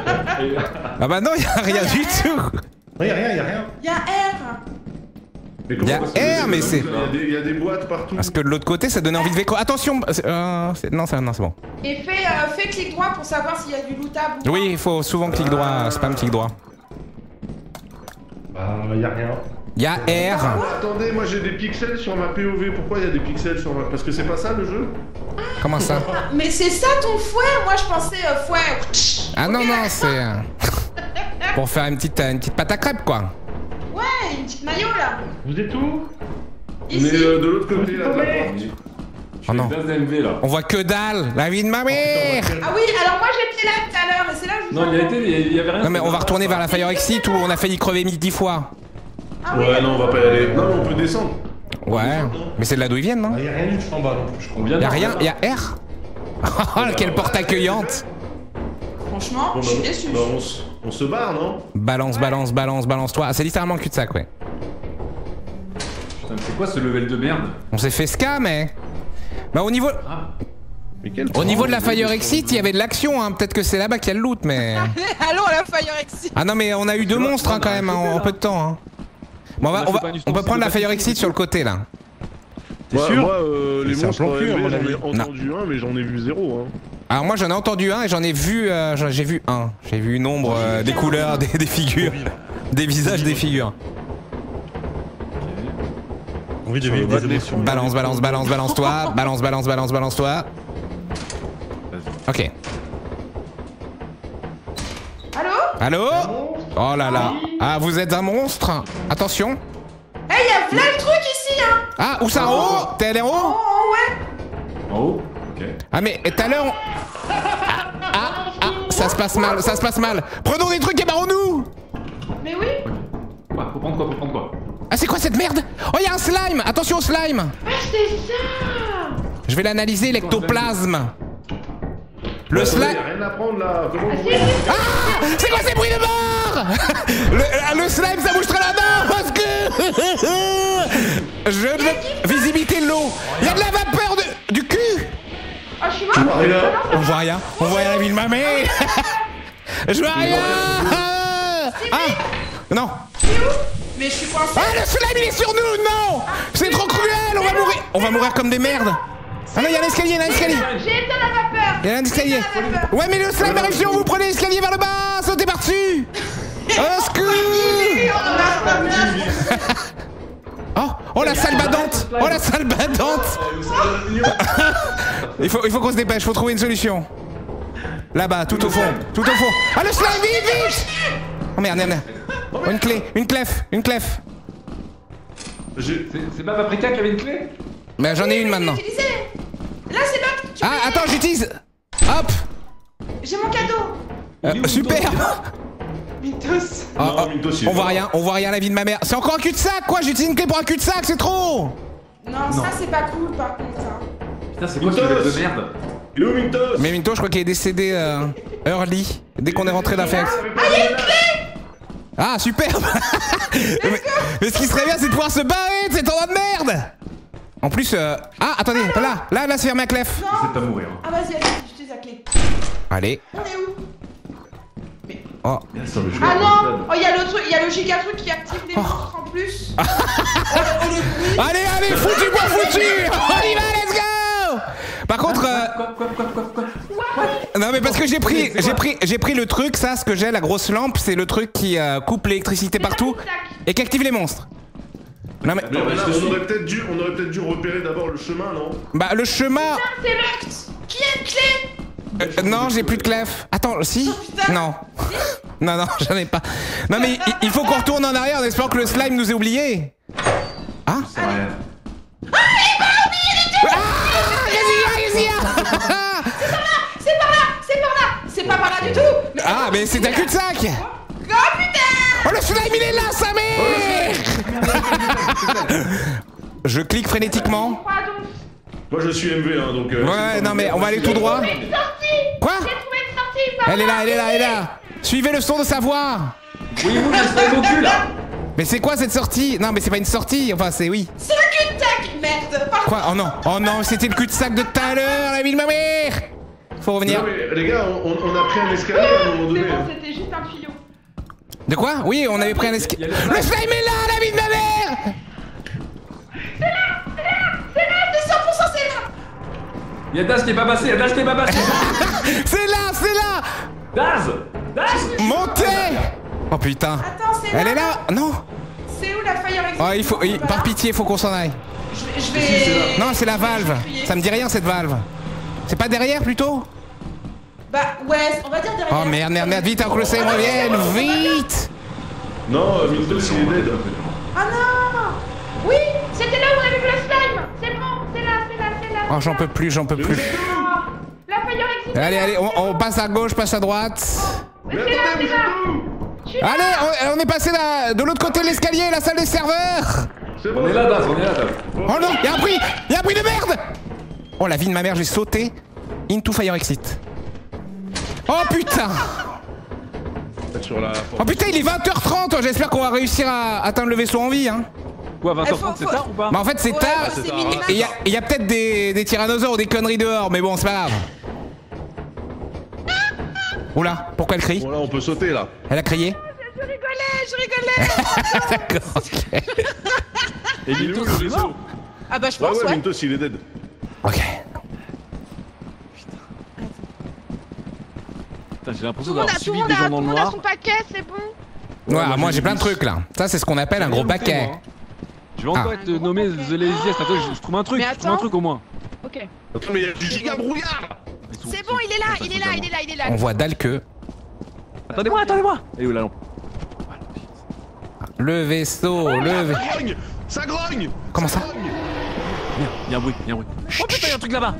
Ah bah non, y a rien du tout. Ouais, y'a rien. il y a R. Mais comment Y a parce que R, mais c'est- Il y a des boîtes partout. Parce que de l'autre côté, ça donnait envie de véco. Attention non, c'est bon. Et fais clic droit pour savoir s'il y a du lootable ou Oui, il faut souvent clic droit, spam clic droit. Bah, y'a rien. Y a R. Attendez, moi j'ai des pixels sur ma POV. Pourquoi il y a des pixels sur ma... Parce que c'est pas ça le jeu? Comment ça? pas. Mais c'est ça ton fouet? Moi je pensais fouet. Ah non, non, c'est... pour faire une petite pâte à crêpes, quoi. Ouais, une petite maillot là. Vous êtes où? On est Ici. de l'autre côté là de la porte. Oh non. base d'MV là. On voit que dalle, la vie de ma mère. Ah oui, alors moi j'étais là tout à l'heure et c'est là que je vous Non, entends. il y avait rien. Non mais on va retourner vers la fire exit où on a failli crever 10 fois. Ah oui, Ouais, non, on va pas y aller. Non, mais on peut descendre. Ouais, mais c'est de là d'où ils viennent, non? Bah, y'a rien du tout en bas non plus, je crois. On vient Y a de- rien, y a R. Oh, quelle porte accueillante. franchement, Bon, je suis bah, déçu. bah, on se barre, non? Balance-toi. Ah, c'est littéralement cul-de-sac, ouais. Putain, mais c'est quoi ce level de merde? On s'est fait scam, mais... Bah au niveau... Mais quel Au niveau de la fire exit, il y avait de l'action, hein. Peut-être que c'est là-bas qu'il y a le loot, mais... Allons à la fire exit. Ah non, mais on a eu 2 monstres, hein, quand même, en peu de temps, hein. Bon, on peut prendre la fire exit sur le côté, là. T'es Moi, sûr? les C'est un monstres, plan cul, à mon j'en ai avis. entendu un, mais j'en ai vu 0. Hein. Alors moi, j'en ai entendu un et j'en ai vu... j'ai vu un. J'ai vu une ombre, des couleurs, des figures. Des visages, des figures. Envie de vivre des émotions. Balance-toi. Balance-toi. Ok. Allô? Allô? Oh là là. Ah, vous êtes un monstre. Attention. Eh, y a plein de trucs ici, hein. Ah, où ça? En haut? T'es allé en haut? Oh, ouais. En haut? Ok. Ah mais tout à l'heure... ça se passe mal. Prenons des trucs et barrons-nous. Mais oui. Ouais, faut prendre quoi? Ah, c'est quoi cette merde? Oh, y'a un slime. Attention au slime. Ah, c'est ça. Je vais l'analyser, l'ectoplasme. Le slime. Y'a rien à prendre là. Comment vous Ah, c'est quoi ces bruits de mort? Le slime, ça bouge très là. Non, parce que visibilité de l'eau. Il y a de la vapeur du cul. Oh, je suis mort. On voit rien. On voit rien la vie de ma mère. Je vois rien. Ah, non. Mais je suis coincé. Ah, le slime il est sur nous. Non, c'est trop cruel. On va mourir. On va mourir comme des merdes. Ah non, il y a un escalier, il y a un escalier. J'ai éteint la vapeur. Il y a un escalier. Ouais, mais le slime arrive sur vous. Prenez l'escalier vers le bas. Sautez par-dessus. Au secours. Oh la salle badante. Oh la salle badante. Il faut qu'on se dépêche, faut trouver une solution. Là-bas, tout au fond, tout au fond. Ah le slime, vite. Oh merde. Une clé, une clef. C'est pas Paprika qui avait une clé? Mais j'en ai une maintenant. Là c'est l'autre. Ah attends, j'utilise. Hop. J'ai mon cadeau. Super. Mythos. Non, Mintos, il est On voit rien la vie de ma mère. C'est encore un cul-de-sac quoi, j'utilise une clé pour un cul-de-sac, c'est trop. Non, ça c'est pas cool par contre. Hein. Putain, c'est quoi ce mec de merde? Il est où Mintos? Mais Minto, je crois qu'il est décédé early, dès qu'on est rentré d'affaires. Ah, il y a une clé. Ah, superbe. mais ce qui serait bien, c'est de pouvoir se barrer de cet endroit de merde. En plus, ah, attendez, là, c'est fermé à clef. C'est pas mourir. Ah vas-y, j'utilise la clé. Allez. On est où? Oh. Ah non. Oh, il y a le truc, il y a le giga truc qui active les monstres en plus. Allez, foutu pour foutu. On y va, let's go. Par contre, Quoi? non mais parce que j'ai pris le truc, ça, ce que j'ai, la grosse lampe, c'est le truc qui coupe l'électricité partout et qui active les monstres. Non mais là, on aurait peut-être dû repérer d'abord le chemin, non? bah le chemin. C'est Max. Qui a une clé? Non, j'ai plus de clef. Attends, si? Non. Non, j'en ai pas. Non mais il faut qu'on retourne en arrière en espérant que le slime nous ait oubliés. Ah? C'est pas par là du tout. Mais Ah, mais c'est un cul-de-sac. oh putain. Oh le slime il est là, sa mère. Je clique frénétiquement. Quoi donc? Moi je suis MV, hein, donc. Ouais, non mais on va aller tout droit. Une sortie. Quoi? J'ai trouvé une sortie. Par Elle est là. Suivez le son de sa voix. Oui, vous, je serai au cul là. Mais c'est quoi cette sortie? Non mais c'est pas une sortie, enfin c'est oui. C'est un cul-de-sac. Merde. Par Quoi? Oh non, c'était le cul-de-sac de tout à l'heure, la vie de ma mère. Faut revenir. Non, mais les gars, on a pris un escalier à un moment C'est donné. bon, hein. c'était juste un tuyau. De quoi? Oui, on avait pris un escalier. Le slime est là, la vie de ma mère. C'est 100% c'est là. Y'a Daz qui est pas passé, C'est là. Daz. Montez. Oh putain. Attends, c'est là. Elle est là. Non. C'est où la fire exit? Oh, par pitié, faut qu'on s'en aille. Je vais. Non, c'est la valve. Ça me dit rien cette valve. C'est pas derrière plutôt? Bah ouais, on va dire derrière. Oh merde, vite, avant que le slime revienne, vite. Non, Mintos il est dead. Ah non. Oui, c'était là où on avait vu le slime. C'est bon, c'est là. Oh, j'en peux plus. La fire exit. Allez, on passe à gauche, passe à droite. Mais attendez, vous êtes où? Allez, on est passé de l'autre côté de l'escalier, la salle des serveurs. C'est bon. On est là, Daz. Oh non, y'a un bruit de merde. Oh la vie de ma mère, j'ai sauté into fire exit. Oh putain. Sur la... Oh putain, il est 20h30. J'espère qu'on va réussir à atteindre le vaisseau en vie, hein. Quoi, 20h30, faut- c'est tard ou pas? Mais en fait, c'est Ouais, tard. c'est minimum. Et il y a peut-être des tyrannosaures ou des conneries dehors, mais bon, c'est pas grave. Oula, pourquoi elle crie? Bon là, on peut sauter là. Elle a crié? Je rigolais. D'accord, ok. Et Il est où le vaisseau? Ah bah je Ouais, pense ouais. Mintos il est dead. Ok. Putain, j'ai l'impression Tout le d'avoir suivi des gens dans le monde a noir. son paquet, c'est bon. Ouais, moi j'ai j'ai plein de dit- trucs là. Ça, c'est ce qu'on appelle un gros paquet. Je vais encore Ah. être nommé The Laziest. Attends, je trouve un truc. Mais Je trouve un attends. truc au moins. Ok. Attends, mais il y a du giga brouillard. C'est bon, il est là. On voit dalle que Attendez-moi. Elle est où la lampe? le vaisseau, Ça grogne. Comment ça? Il y a un bruit. Oh putain, il y a un truc là-bas.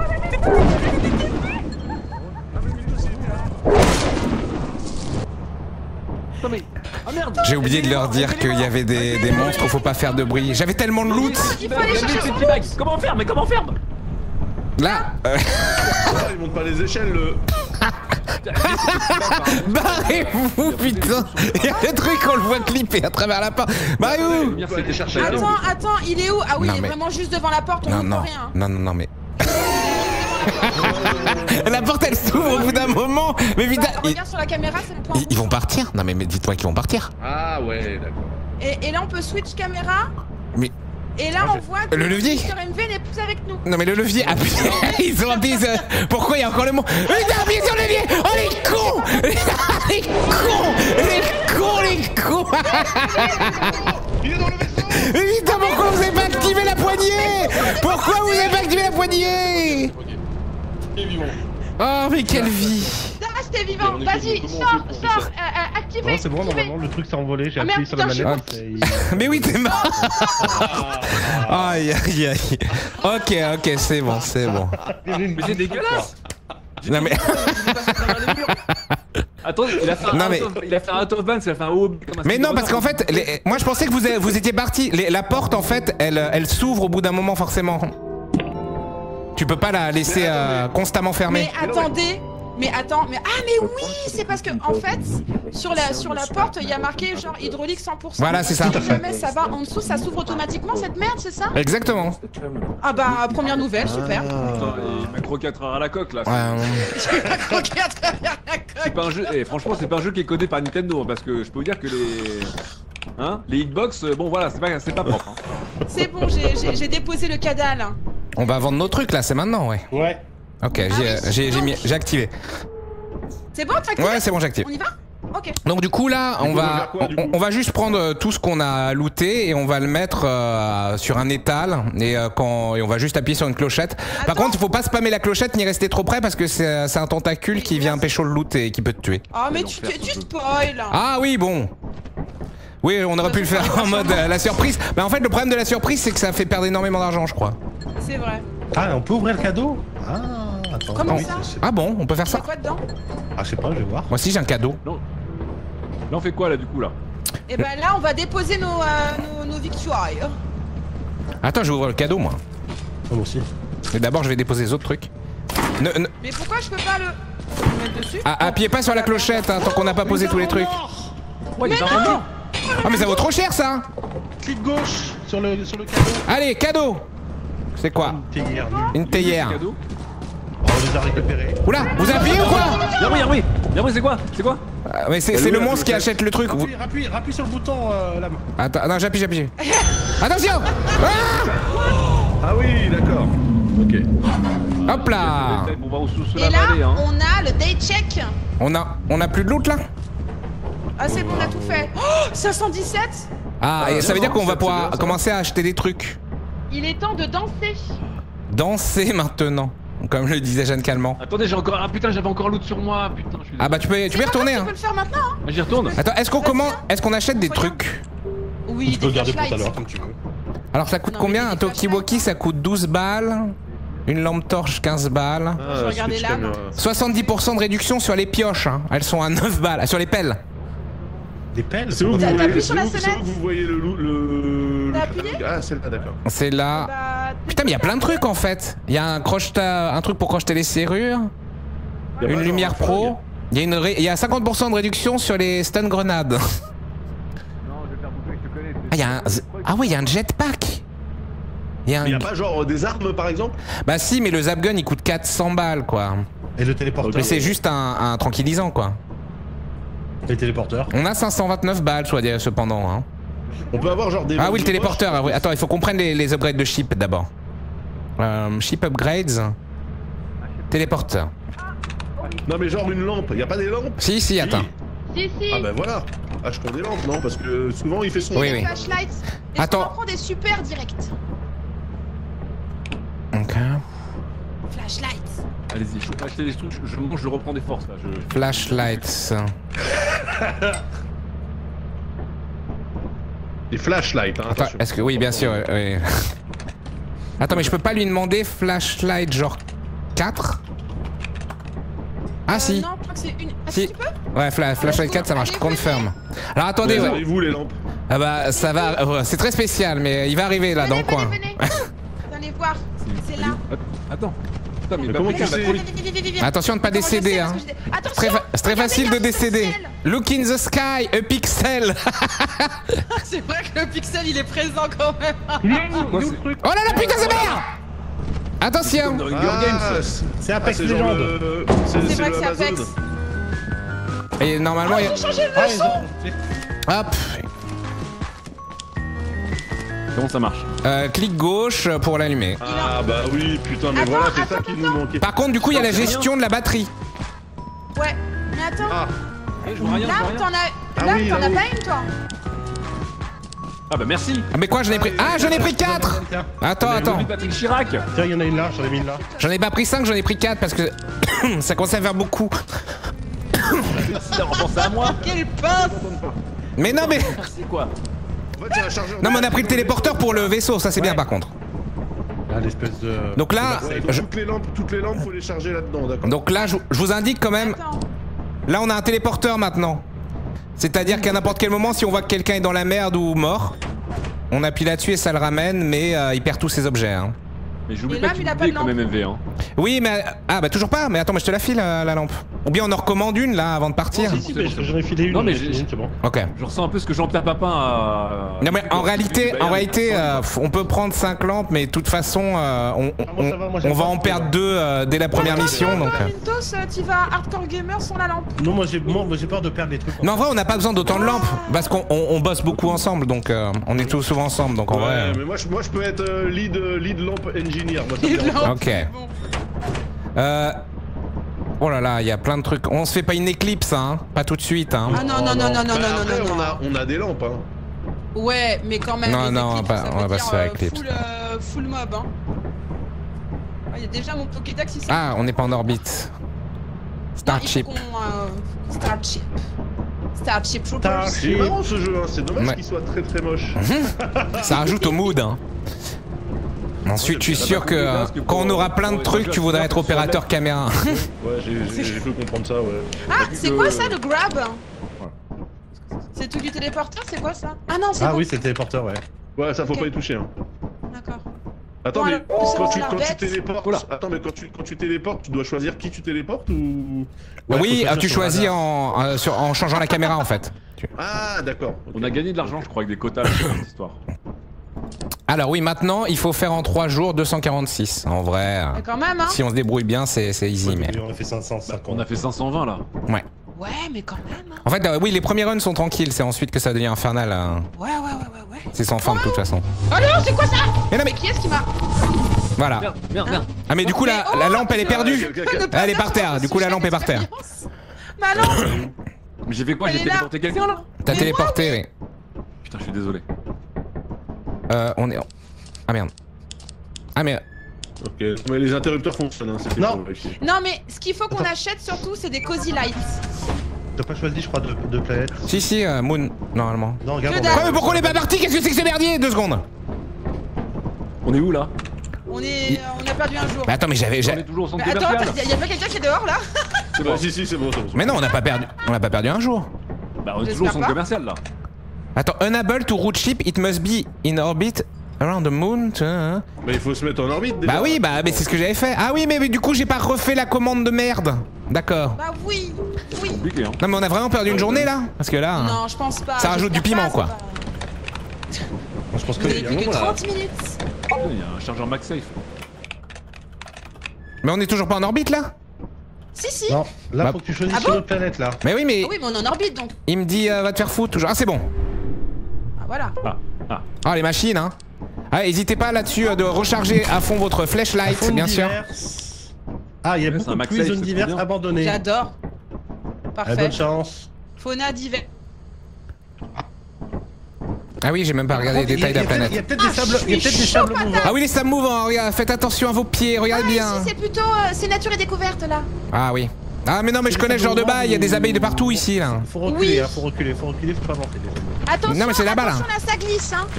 Non mais. Ah merde. J'ai oublié de leur dire qu'il y avait des monstres, faut pas faire de bruit. J'avais tellement de loot. Il faut aller chercher son Comment on ferme? Mais comment on ferme? Là, Ah, il monte pas les échelles, le... Barrez-vous, putain. Il y a des trucs, on le voit clipper à travers la porte. Barrez-vous. On peut aller chercher Attends, il est où? Ah oui, Non, il est mais- vraiment juste devant la porte, on ne voit rien. Non, mais... La porte, elle s'ouvre au bout d'un moment. Mais vite, Regarde sur la caméra, c'est le point. ils vont partir. Non, mais dites-moi qu'ils vont partir. Ah ouais, d'accord. Et là, on peut switch caméra. Mais... Et là, on voit que Le levier. Mr. MV n'est plus avec nous. Non mais le levier, ah putain, ils ont appuyé sur... Pourquoi il y a encore le mot? Ils ont appuyé sur le levier. Oh les cons. Les cons. Il est dans le vaisseau. Mais putain, pourquoi vous avez pas activé la poignée? Pourquoi vous avez pas activé la poignée? Oh mais quelle vie. Ah, c'était vivant. Vas-y, sors, activez. Non, c'est bon, normalement, le truc s'est envolé, j'ai Ah, appuyé merde, sur la putain, manette. et il- Mais oui, t'es mort. Aïe. Ok, c'est bon. Mais c'est dégueulasse. Non mais... Attends, il a fait Non, un mais- il a fait un out of bounds, il a fait un haut. Mais non, parce qu'en fait, moi je pensais que vous étiez parti. La porte, en fait, elle s'ouvre au bout d'un moment forcément. Tu peux pas la laisser constamment fermée. Mais attendez. Mais oui, c'est parce que en fait, sur la porte, il y a marqué genre hydraulique 100%. Voilà, c'est ça. Si jamais ça va en dessous, ça s'ouvre automatiquement cette merde, c'est ça? Exactement. Ah bah première nouvelle, super. Putain, il m'a croqué à travers la coque là. Je vais pas croquer à travers la C'est coque. pas un jeu. Et franchement, c'est pas un jeu qui est codé par Nintendo, hein, parce que je peux vous dire que les hitbox, bon voilà, c'est pas propre. Hein. C'est bon, j'ai déposé le cadal. On va vendre nos trucs là, c'est maintenant, ouais. Ouais. Ok, j'ai activé. C'est bon, t'as activé? Ouais, c'est bon, j'active. On y va? Ok. Donc du coup là, Du coup, on va faire quoi, du coup on va juste prendre tout ce qu'on a looté et on va le mettre sur un étal et on va juste appuyer sur une clochette. Par Attends. contre, faut pas spammer la clochette ni rester trop près parce que c'est un tentacule qui vient pécho le loot et qui peut te tuer. Oh mais tu spoil. Ah oui, bon. Oui, on aurait pu le faire en mode la surprise. Mais en fait, le problème de la surprise, c'est que ça fait perdre énormément d'argent, je crois. C'est vrai. Ah, on peut ouvrir le cadeau? Ah, attends. Comment oui, ça c'est- Ah bon, on peut faire Il y ça? a quoi dedans? Ah, je sais pas, je vais voir. Moi aussi, j'ai un cadeau. Là, on fait quoi là du coup là? Et ben là, on va déposer nos victoires. Attends, je vais ouvrir le cadeau, moi. Moi aussi. Mais d'abord, je vais déposer les autres trucs. Mais pourquoi je peux pas le mettre dessus? Appuyez pas sur la clochette hein, tant qu'on n'a pas posé tous les trucs. Ouais, il est vraiment. Ah mais ça vaut trop cher ça. Clic gauche sur le cadeau. Allez, cadeau. C'est quoi? Théière. Une théière. Cadeau. On les a récupérés. Oula, vous appuyez ou quoi? Yabri, c'est quoi? C'est quoi? Mais c'est le monstre qui achète le truc. Vous- Rappuie sur le bouton, lame. Attends, non, j'appuie. Attention. Ah oui, d'accord. Ok. Hop là. On va au sous Et la là, vallée, hein. on a le day check. On a plus de loot là? Ah c'est bon, on a tout fait. Oh, 517. Ah, et ça veut dire qu'on va c'est pouvoir bien, ça. commencer à acheter des trucs. Il est temps de danser. Danser maintenant, comme le disait Jeanne Calment. Attendez, j'ai encore. Ah putain, j'avais encore loot sur moi. Putain, je suis. Ah bah tu peux y retourner Tu hein. peux le faire maintenant. Hein. Ah, j'y retourne. Attends, est-ce qu'on achète des trucs? Oui, Tu peux le des garder pour tout à flashlights. l'heure, comme tu veux. Alors ça coûte Non, mais combien? des Un Tokiwoki ça coûte 12 balles. Une lampe torche 15 balles. Je vais regarder switch là. caméra. 70% de réduction sur les pioches, hein. Elles sont à 9 balles, sur les pelles. Des pelles? C'est où, T'as vous appuyé sur la c'est où sonnette que vous voyez le... T'as appuyé Ah, celle-là, d'accord. C'est là. Bah, Putain, mais il y a plein de trucs en fait. Il y a un truc pour crocheter les serrures, Y a pas une genre lumière un pro. flingue Il y a 50% de réduction sur les stun grenades. Non, je vais faire bouffer, je te connais. Ah, il y a un jetpack. Il y a Mais y un... a pas genre des armes par exemple? Bah si, mais le zap gun il coûte 400 balles quoi. Et le téléporteur? Mais c'est juste un tranquillisant quoi. Et le téléporteur? On a 529 balles cependant. Hein. On peut avoir genre des... Ah oui, le téléporteur. Ah oui. Attends, il faut qu'on prenne les upgrades de ship d'abord. Ship upgrades. Téléporteur. Non mais genre une lampe, y a pas des lampes? Si, attends. Si. Ah bah voilà. Ah je prends des lampes, non? Parce que souvent il fait son... Oui, oui. flashlights. Est-ce Attends. qu'on en prend des super directs? Ok. Flashlights. Allez-y, je vais acheter des trucs, je reprends des forces là. Flashlights. Des flashlights, hein, Attends, attention. est-ce que... Oui, bien sûr, oui. Attends, mais je peux pas lui demander flashlight genre 4? Ah si. Non, je crois que c'est une. Ah, Si. tu peux? Ouais, flashlight 4 ça marche, Allez, confirm. Alors attendez, Mais ouais. avez-vous les lampes? Ah bah ça va, c'est très spécial, mais il va arriver là dans le coin. Venez. Vous allez voir. C'est là. Attends. Putain, mais Mais bah, comment putain, tu bah, sais trop vite. Attention de pas Comment je décéder, sais, hein. parce que j'ai- C'est Attention, très facile de regarde, décéder. pixel. Look in the sky, a pixel. C'est vrai que le pixel il est présent quand même. Quoi, c'est- Oh là là, putain, c'est merde. Attention. Comme dans Hunger Games. C'est Apex c'est genre Legends. le... C'est vrai le que c'est Amazon. Apex. Et normalement, il y a... Ah, ils ont- Hop. Comment ça marche? Clic gauche pour l'allumer. Ah bah oui, putain, mais Attends, voilà, c'est ça attends, qui nous manquait. Par contre, du coup, il y a la gestion de la batterie. Ouais. Mais attends, Ah, Je vois rien, je là vois rien. t'en as, Ah là oui, t'en as là-haut. pas une toi. Ah bah merci. Ah, mais quoi, j'en ai pris... Ah, j'en ai pris 4. Tiens, Attends, attends. Oublie Patrick Chirac. tiens, il y en a une là, j'en ai mis une là. J'en ai pas pris 5, j'en ai pris 4 parce que ça commence à faire beaucoup. Merci d'avoir pensé à moi. Quelle pince. Mais non, mais... Merci quoi? en fait, il y a un chargeur. Non, mais on a pris le téléporteur pour le vaisseau, ça c'est bien par contre. Ah, l'espèce de. Donc là, Ouais, donc je- toutes les lampes, faut les charger là-dedans, d'accord. donc là, je vous indique quand même... Attends. Là, on a un téléporteur maintenant. C'est-à-dire qu'à n'importe quel moment, si on voit que quelqu'un est dans la merde ou mort, on appuie là-dessus et ça le ramène, mais il perd tous ses objets. Hein. Mais j'oublie Et pas là, que tu il a pas dis de quand lampe. même MV hein. Oui, mais... Ah, bah toujours pas. Mais attends, mais je te la file, la lampe. Ou bien on en recommande une, là, avant de partir. Si, si, mais j'en ai filé une. Non, mais j'en ai filé j'ai- une, c'est bon. Ok. Je ressens un peu ce que Jean-Pierre Papin a... Non, mais en réalité, on peut prendre 5 lampes, mais de toute façon, on moi, ça va, moi, j'aime va pas en ce perdre truc-là. 2 dès la première mission. Donc, Mintos, tu vas hardcore gamer sans la lampe. Non, moi j'ai peur de perdre des trucs. Non, en vrai, on n'a pas besoin d'autant de lampes, parce qu'on bosse beaucoup ensemble, donc on est tous souvent ensemble, donc en Ouais, vrai... mais moi je peux être lead lamp engineer. Moi, ça me Lead dérange pas. lamp. Ok. Oh là là, il y a plein de trucs. On se fait pas une éclipse, hein. Pas tout de suite, hein. Ah non, non, non, non, non, Bah, non, après, non, non. on a des lampes, hein. Ouais, mais quand même. Non, les non, éclipses, pas- ça on veut va pas dire, se faire éclipse. Full mob, hein. Ah, il y a déjà mon Pokédex ici. Ah, on n'est pas en orbite. Starship. Starship. Starship Troopers. C'est marrant ce jeu, hein. C'est dommage Ouais. qu'il soit très très moche. Ça rajoute au mood, hein. Ensuite, je suis sûr que quand on aura plein de trucs, tu voudras être opérateur caméra. Ouais, j'ai cru comprendre ça, ouais. Ah, c'est quoi ça le grab? C'est tout du téléporteur, c'est quoi ça? Ah non, c'est Ah bon. oui, c'est le téléporteur, ouais. Ouais, ça faut Ok. pas y toucher, hein. D'accord. Attends, Bon, mais alors, quand ça tu, va, quand la tu bête. téléportes, Oula. attends, mais quand tu téléportes, tu dois choisir qui tu téléportes ou... Ouais, faut Oui, choisir tu son choisis radar. en changeant la caméra en fait. Ah, d'accord. On a gagné de l'argent, je crois, avec des quotas, là, cette histoire. Alors oui, maintenant, il faut faire en 3 jours 246. En vrai, Mais quand même, hein. si on se débrouille bien, c'est easy. Mais... On a fait 550. On a fait 520 là. Ouais. Ouais, mais quand même, hein. En fait, oui, les premiers runs sont tranquilles. C'est ensuite que ça devient infernal. Ouais. C'est sans fin de toute façon. Oh non, c'est quoi ça? Mais non, mais Qui est-ce qui m'a... voilà. Merde. Ah, mais du coup, la lampe, elle est perdue. Elle est par terre. Du coup, la lampe est par terre. Ma lampe. Mais j'ai fait quoi? Elle J'ai est là. téléporté quelqu'un là? T'as Mais téléporté, oui. Putain, je suis désolé. On est. Ah merde. Ah merde. Ok, mais les interrupteurs fonctionnent, hein, c'était Non. pour vérifier. Non, mais ce qu'il faut qu'on achète surtout, c'est des cozy lights. T'as pas choisi, je crois, de planète. Si, Moon, normalement. Non, regarde. Que on dalle. va- Ouais, mais pourquoi on est pas parti? Qu'est-ce que c'est que ce merdier? 2 secondes. On est où là? On a perdu un jour. Bah attends, mais On est j'avais. toujours au centre Mais attends, commercial. y'a pas quelqu'un qui est dehors là? C'est bon, si, c'est bon, c'est bon. Mais non, on n'a pas perdu. On n'a pas perdu un jour. Bah, on est toujours au J'espère centre pas. commercial là. Attends, unable to route ship, it must be in orbit around the moon. Mais il faut se mettre en orbite déjà. Bah oui, mais c'est ce que j'avais fait. Ah oui, mais du coup, j'ai pas refait la commande de merde. D'accord. Bah oui. Compliqué hein. Non, mais on a vraiment perdu une journée là? Parce que là. Non, je pense pas. Ça rajoute du j'espère piment, pas, quoi. ça va. Moi, je pense Vous qu'il avez y a plus un que moment là. 30 minutes. Putain, il y a un chargeur MagSafe. Mais on est toujours pas en orbite là? Si. Non, là, Bah- faut que tu choisisses Ah sur bon notre planète là. Mais oui, mais Ah oui, mais on est en orbite donc. il me dit va te faire foutre toujours. Ah, c'est bon. Ah voilà. Ah, les machines, hein. Ah, n'hésitez pas là-dessus de recharger à fond votre flashlight, Faune bien sûr. diverse. Ah, il y a Ouais, c'est beaucoup un de Max plus Safe, zones c'est diverses trop bien. abandonnées. J'adore. Allez, Parfait. bonne chance. Fauna divers. Ah oui, j'ai même pas regardé les détails de la Il y a planète. peut-être des sables, il y a peut-être des sables mouvants. Ah oui, les sables mouvants, regarde, faites attention à vos pieds, regardez bien. Ici c'est plutôt c'est nature et découverte là. Ah oui. Ah mais non, mais je connais ce genre de bail, il y a des abeilles de partout ici là. Faut reculer, Oui. hein, faut reculer, faut pas monter. Attention. Non, mais c'est là-bas, là. Attention là, ça glisse hein.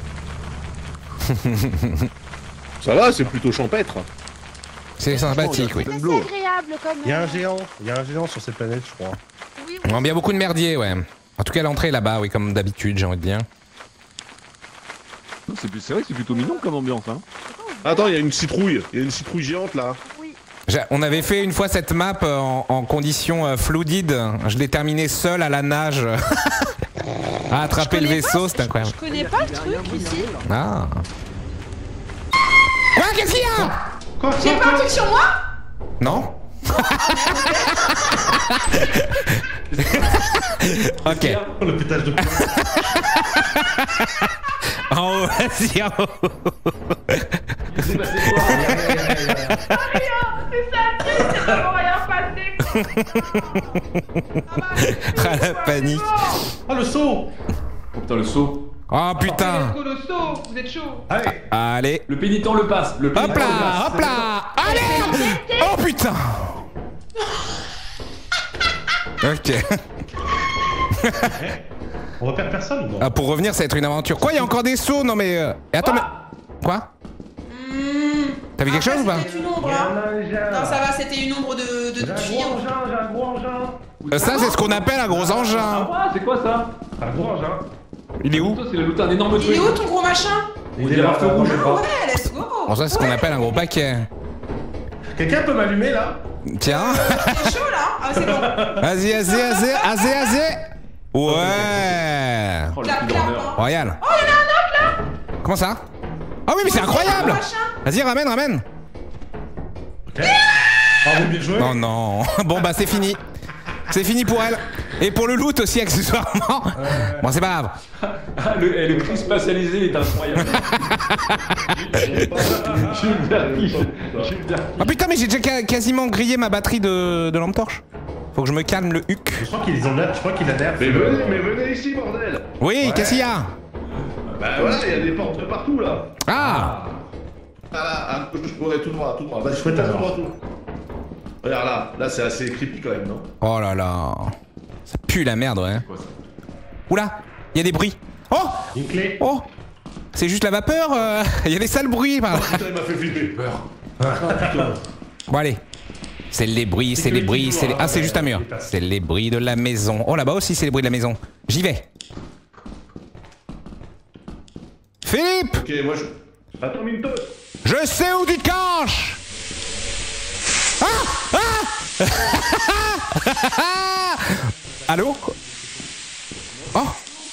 Ça va, c'est plutôt champêtre. C'est sympathique, oui. C'est assez agréable comme. Il y a un géant sur cette planète, je crois. Oui. On a bien beaucoup de merdier, ouais. En tout cas, l'entrée est là-bas, oui, comme d'habitude, j'ai envie de dire. C'est vrai que c'est plutôt mignon comme ambiance hein. Attends, il y a une citrouille. Il y a une citrouille géante là. Oui. On avait fait une fois cette map en condition flooded. Je l'ai terminé seul à la nage. À attraper le vaisseau, c'est incroyable. Je connais pas le truc ici. Ah. Quoi, qu'est-ce qu'il y a? J'ai pas un truc sur moi? Non. Ok. Le pétage de plomb. En haut, vas-y, en haut. C'est passé quoi? Rien, c'est ça le truc, c'est vraiment rien passé. Ah, la panique. Ah, le saut. Oh putain, le saut. Oh putain. Let's go le saut, vous êtes chaud. Allez. Allez. Le pénitent le passe. Le pénitent Hop là, le passe. hop là. Allez. Oh putain. Ok. On va perdre personne ou non? Ah, pour revenir, ça va être une aventure. Quoi, il y a encore des sauts? Non mais... Attends, mais... Quoi? T'as vu quelque chose ou pas? C'était une ombre, hein. Non, ça va, c'était une ombre de tuyau. J'ai un gros engin. Ça, c'est ce qu'on appelle un gros engin. Ah, c'est quoi ça? Un gros engin. Il est où? C'est le loot, un énorme Il truc. est où ton gros machin? On dirait un feu rouge. Ah ouais, let's go. Bon, ça, c'est ce qu'on appelle un gros paquet. Quelqu'un peut m'allumer là? Tiens. C'est chaud là. Ah, c'est bon. Vas-y, vas-y. Ouais. Oh, le Clap, petit clap, dormeur. hein. Royal. Oh, il y en a un autre là. Comment ça? Ah oui, mais c'est incroyable. Machin. Vas-y, ramène. Ok. Bravo, bien joué. Oh non. Bon, bah, c'est fini. C'est fini pour elle. Et pour le loot aussi, accessoirement. Bon, c'est pas grave. Ah, le cri spatialisé est incroyable. J'ai le vertige. Ah putain, mais j'ai déjà quasiment grillé ma batterie de lampe torche. Faut que je me calme le huc. Je crois qu'ils ont l'air. Je crois qu'il a l'air. Mais venez ici, bordel. Oui, qu'est-ce qu'il y a? Bah voilà, il y a des portes de partout là. Ah. Ah là, je pourrais tout droit. Vas-y, Chouette, alors. tout. Regarde là, c'est assez creepy quand même, non? Oh là là. Ça pue la merde, ouais. Quoi, ça? Oula, il y a des bruits. Oh. Une clé. Oh. C'est juste la vapeur. Il y a des sales bruits par là. Putain, il m'a fait flipper. Peur. Bon allez. C'est les bruits, c'est les bruits, c'est les... Ah, c'est juste un mur. C'est les bruits de la maison. Oh, là-bas aussi, c'est les bruits de la maison. J'y vais. Philippe! Ok, moi je... Attends, Minto. Je sais où tu te caches! Ah! Ah! Allô? Oh!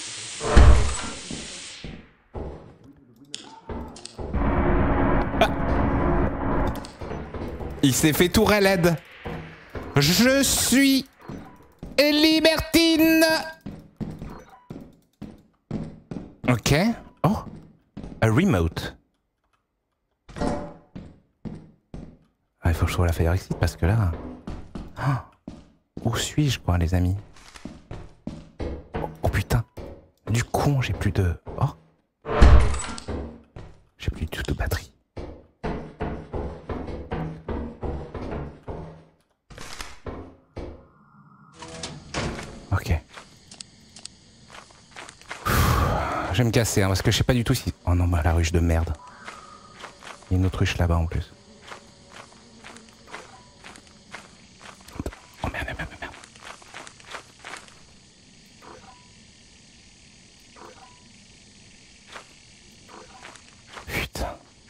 Ah. Il s'est fait tour à l'aide. Je suis libertine. Ok. Oh. A remote. Ah, il faut que je trouve la Fire Exit parce que là... Ah. Où suis-je, quoi, les amis? Oh putain. Du con, j'ai plus de... Oh. J'ai plus du tout de batterie. Ok. Je vais me casser, hein, parce que je sais pas du tout si... Oh non, bah la ruche de merde. Il y a une autre ruche là-bas en plus. Oh merde. Putain.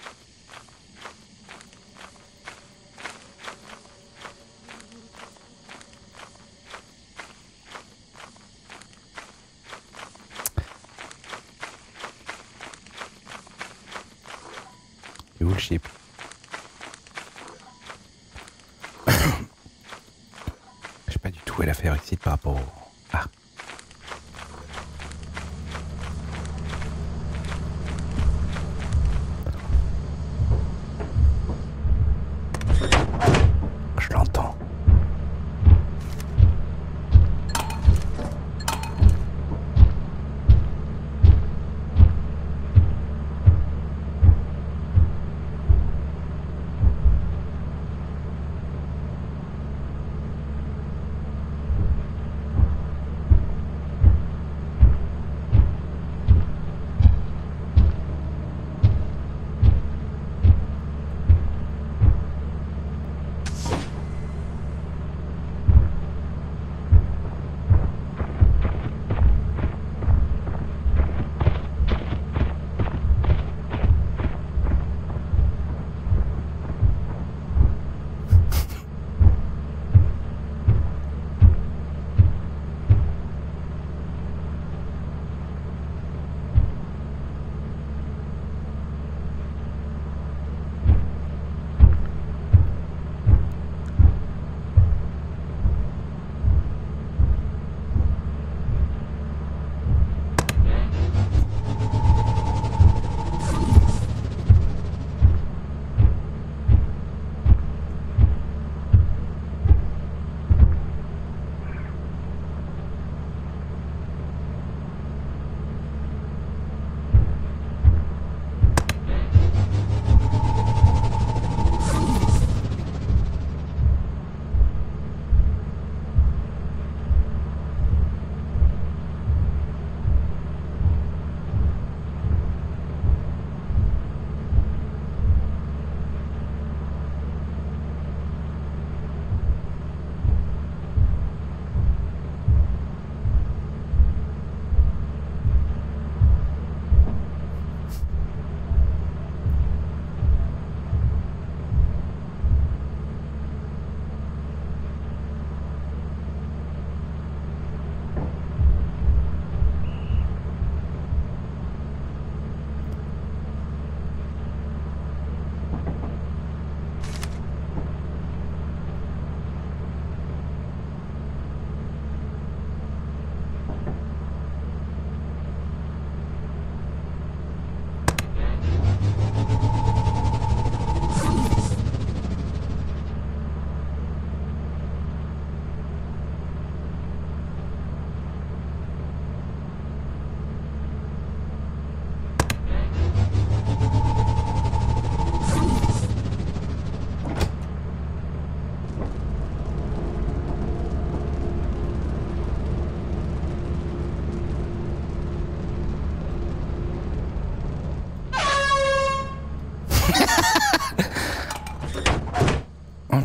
C'est où le chip? Je sais pas du tout où elle a fait exit par rapport au... Ah. Je l'entends.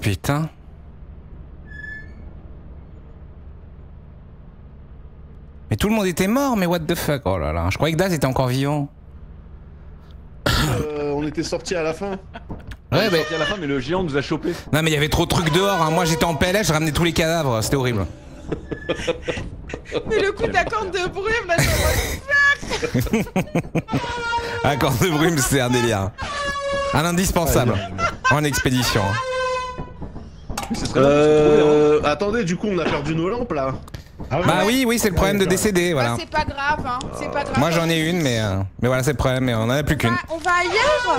putain. Mais tout le monde était mort, mais what the fuck. Oh là là, je croyais que Daz était encore vivant. On était sortis à la fin. Ouais, mais... à la fin, mais le géant nous a chopé. Non mais il y avait trop de trucs dehors, hein. Moi j'étais en PLS, je ramenais tous les cadavres, c'était horrible. Mais le coup d'accord de brume, là, Accord de brume, c'est un délire. Un indispensable en expédition. Attendez, du coup on a perdu nos lampes là. Ah ouais, Bah oui, c'est le problème de décéder, voilà. Bah, c'est pas grave, hein. C'est pas grave. Moi j'en ai une, mais voilà, c'est le problème, mais on en a plus qu'une. On va ailleurs.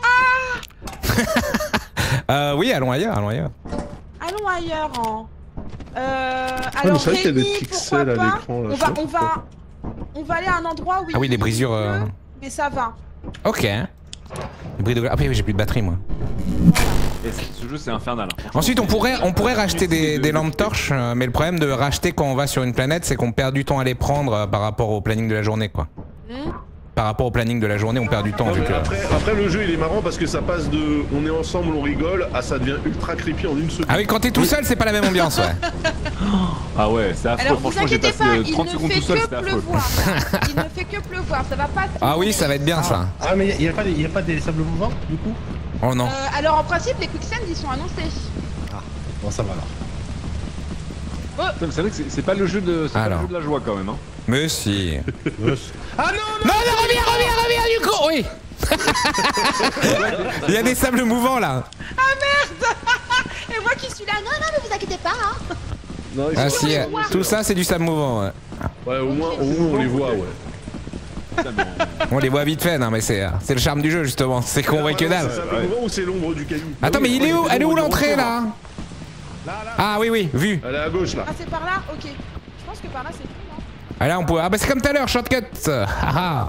Oui, allons ailleurs, allons ailleurs. Allons ailleurs, hein. mais Alors c'est vrai qu'il y a des Rémi, pixels à pourquoi pas l'écran, là, je sais pas pourquoi. on va aller à un endroit où il Ah oui, les il brisures, pleut, mais ça va. Ok. Les bris de... Ah oui, j'ai plus de batterie moi. Et ce jeu, c'est infernal. Ensuite, on pourrait racheter des lampes torches, mais le problème de racheter quand on va sur une planète, c'est qu'on perd du temps à les prendre par rapport au planning de la journée, quoi. Par rapport au planning de la journée, on perd du temps Non, vu mais que... après le jeu il est marrant parce que ça passe de on est ensemble, on rigole, à ça devient ultra creepy en une seconde. Ah oui, quand t'es tout seul, c'est pas la même ambiance, ouais. Ah ouais, c'est affreux. Alors vous Franchement, j'ai inquiétez passé pas, il 30 ne secondes fait tout seul, que c'était affreux. pleuvoir. Il ne fait que pleuvoir, ça va pas. Ah oui, ça va être bien ça. Ah mais y a pas des sables mouvants du coup? Oh non. Alors en principe, les quicksand ils sont annoncés. Bon ça va alors. C'est vrai que c'est pas le jeu de, c'est pas le Alors. jeu de la joie quand même. Hein. Mais si. Ah non Non, reviens du coup, oui. Il y a des sables mouvants là. Ah merde. Et moi qui suis là, non, mais vous inquiétez pas, hein. Non, ils Ah sont- si, tout ça c'est du sable mouvant, ouais. Ouais, au moins on les voit, ouais. On les voit vite fait, non mais c'est le charme du jeu justement, c'est qu'on voit que dalle. C'est ça le moment où c'est l'ombre du caillou. Attends, mais il est où? Elle est où l'entrée là? Ah oui, vu. Elle est à gauche là. Ah c'est par là, ok. Je pense que par là c'est plus, non? Ah là on peut... Ah bah c'est comme tout à l'heure, shortcut. Haha.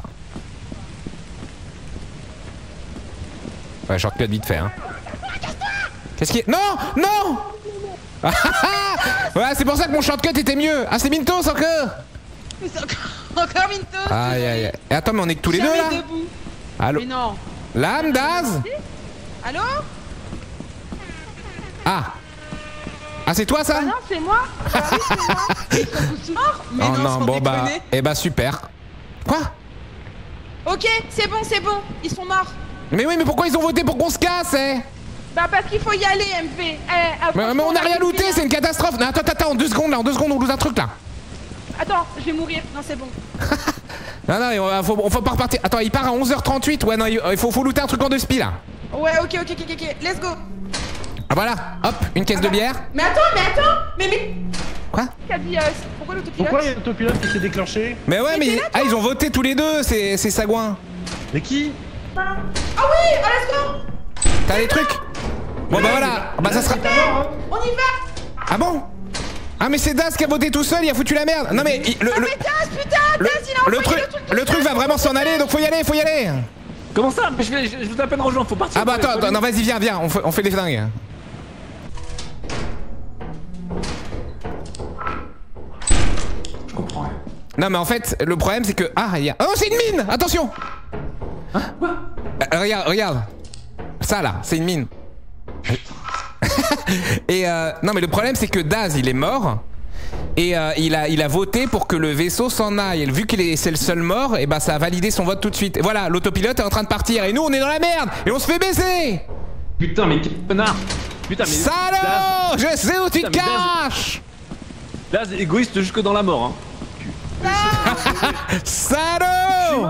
Ouais, shortcut vite fait, hein. Qu'est-ce qui est... Non. Ouais, c'est pour ça que mon shortcut était mieux. Ah c'est Mintos encore. Mais c'est encore Mintos. Aïe aïe aïe. Et attends, mais on est que tous les deux Jamais là. debout. Allô. Mais non. Lame, Daz. Allô? Ah c'est toi ça? Ah non, c'est moi. Ah oui, c'est moi. Ils sont tous morts. Mais Oh non, sans bon bah... déconner. Eh bah super. Quoi? Ok, c'est bon, ils sont morts. Mais oui, mais pourquoi ils ont voté pour qu'on se casse, eh? Bah parce qu'il faut y aller, MV. Mais on a rien looté, c'est une catastrophe. Non, attends, en 2 secondes on loot un truc là. Attends, je vais mourir. Non, c'est bon. Non, faut pas repartir. Attends, il part à 11h38. Ouais, non, il faut looter un truc en 2 spi là. Ouais, ok, let's go. Ah voilà, hop, une caisse de bière. Mais attends, mais Quoi? qu'a dit pourquoi l'autopilote? Pourquoi il y a l'autopilote qui s'est déclenché? Mais ouais, mais ils ont voté tous les deux, c'est sagouin. Mais qui? Ah oui, let's go. T'as les trucs? Bon bah voilà, bah ça sera... On y va. Ah bon? Ah mais c'est Das qui a voté tout seul, il a foutu la merde. Non mais... Mais Daz, putain, Daz, il a envoyé Le truc va vraiment s'en aller, donc faut y aller. Comment ça? Mais je vous appelle rejoindre, faut partir. Ah bah attends, non vas-y, viens, on fait des flingues. Je comprends rien. Non mais en fait, le problème c'est que... Ah, il y a... Oh, c'est une mine. Attention. Regarde. Ça là, c'est une mine. Et non mais le problème c'est que Daz il est mort. Et il a voté pour que le vaisseau s'en aille. Et vu c'est le seul mort, et bah ça a validé son vote tout de suite. Et voilà, l'autopilote est en train de partir. Et nous on est dans la merde. Et on se fait baiser. Putain, mais quel connard. Putain, mais... Salaud. Je sais où tu te Putain, mais caches. Daz égoïste jusque dans la mort, hein. Salaud.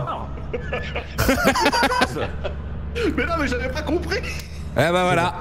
Mais non, mais j'avais pas compris. Eh bah voilà.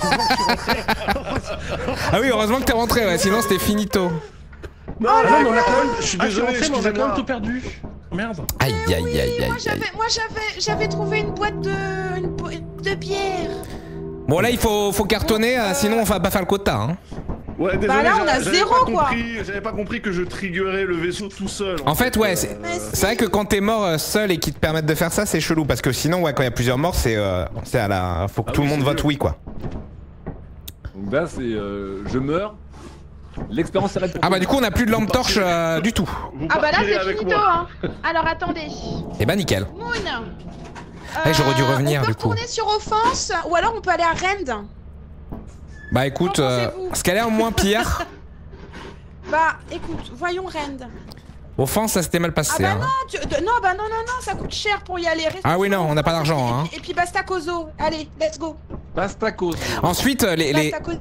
Ah oui, heureusement que t'es rentré, ouais, sinon c'était finito. Non, mais on a quand même. Je suis désolé, on a quand même excusez-moi. tout perdu. Merde. Aïe Oui, aïe aïe aïe aïe. moi j'avais trouvé une boîte de bière. Bon là il faut cartonner, sinon on va pas faire le quota, hein. Ouais, désolé, Bah là, on a j'avais zéro, pas quoi. J'avais pas compris que je triggerais le vaisseau tout seul. En fait, ouais, c'est vrai que quand t'es mort seul et qu'ils te permettent de faire ça, c'est chelou. Parce que sinon, ouais, quand il y a plusieurs morts, c'est à la... Faut que tout le monde vote oui, quoi. Donc là, c'est je meurs. L'expérience s'arrête pour Ah bah du coup, on a plus de lampe torche du tout. Vous Ah bah là partirez c'est avec finito, moi. hein. Alors attendez. Et bah nickel. Moon. Eh, j'aurais dû revenir, on peut du coup. retourner sur Offense ou alors on peut aller à Rend. Bah écoute, Qu'en pensez-vous ce qu'elle est en moins pire. Bah écoute, voyons Rend. Offense, ça s'était mal Ah passé. bah hein. non, ça coûte cher pour y aller. Restons Ah oui, non, sur- on n'a pas d'argent. Hein. Et puis basta Kozo. Allez, let's go. Basta cause. Ensuite, les Basta Kozo.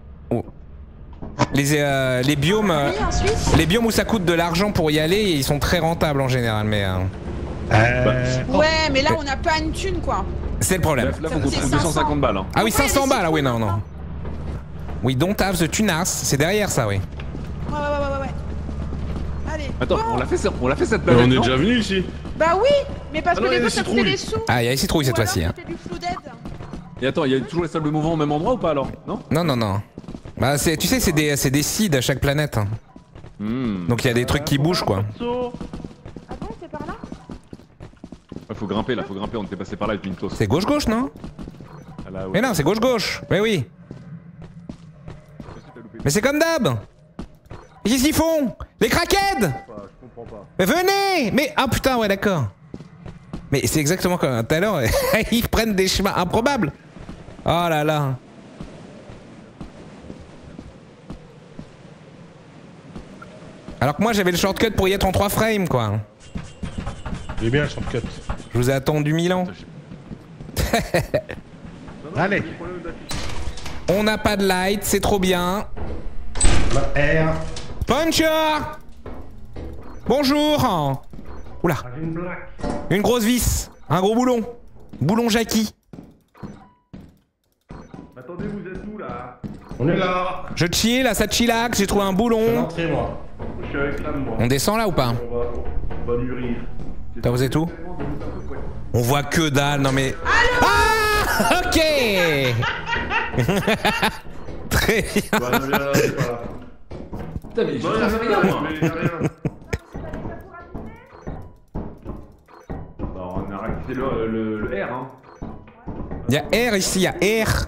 biomes. Oui, ensuite. Les biomes où ça coûte de l'argent pour y aller, ils sont très rentables en général, mais Ouais, mais là on n'a pas une thune quoi. c'est le problème. Bref, là, faut qu'on C'est trouve 500. 250 balles. Hein. Ah oui, Ouais, 500 les balles, ah oui, non, citrouilles, non. We don't have the tunas, c'est derrière ça, oui. Ouais. Allez. Attends, bon. on l'a fait cette Mais planète. on est non déjà venu ici. Bah oui, mais parce Ah que non, il y les a autres des ça coûtait les citrouilles. sous. Ah, il y a les citrouilles cette Ou alors, fois-ci. Hein. c'était du Flooded. Et attends, il y a toujours les sables mouvants au même endroit ou pas alors? Non? Non. Bah, tu sais, c'est des seeds à chaque planète. Hein. Donc il y a des trucs qui bougent, quoi. Ah bon, c'est par là? Faut grimper là, on était passé par là avec Pintos. C'est gauche-gauche, non? Ah, là, ouais. Mais non, c'est gauche-gauche. Mais oui. Mais c'est comme d'hab. Qu'est-ce qu'ils font? Les crackheads! Je comprends pas. Mais venez! Mais ah putain, ouais, d'accord. Mais c'est exactement comme tout à l'heure. Ils prennent des chemins improbables. Oh là là. Alors que moi j'avais le shortcut pour y être en 3 frames, quoi. Il est bien le shortcut. Je vous ai attendu 1000 ans. Allez. On n'a pas de light, c'est trop bien. La R. Puncher! Bonjour! Oula. Une grosse vis. Un gros boulon. Boulon Jackie. Attendez, vous êtes où là? On est là. Je chill, à ça chillax, j'ai trouvé un Je vais boulon. rentrer, moi. Je suis avec Slam, moi. On descend là ou pas? On va mûrir. Putain, vous êtes où? On voit que dalle, non mais... Ah! Ok! Très bien. Bah, viens là, c'est pas là. Putain, mais Non, y'a rien, moi. Mais y'a rien. on a racté le R, hein. Il y a R ici, il y a R.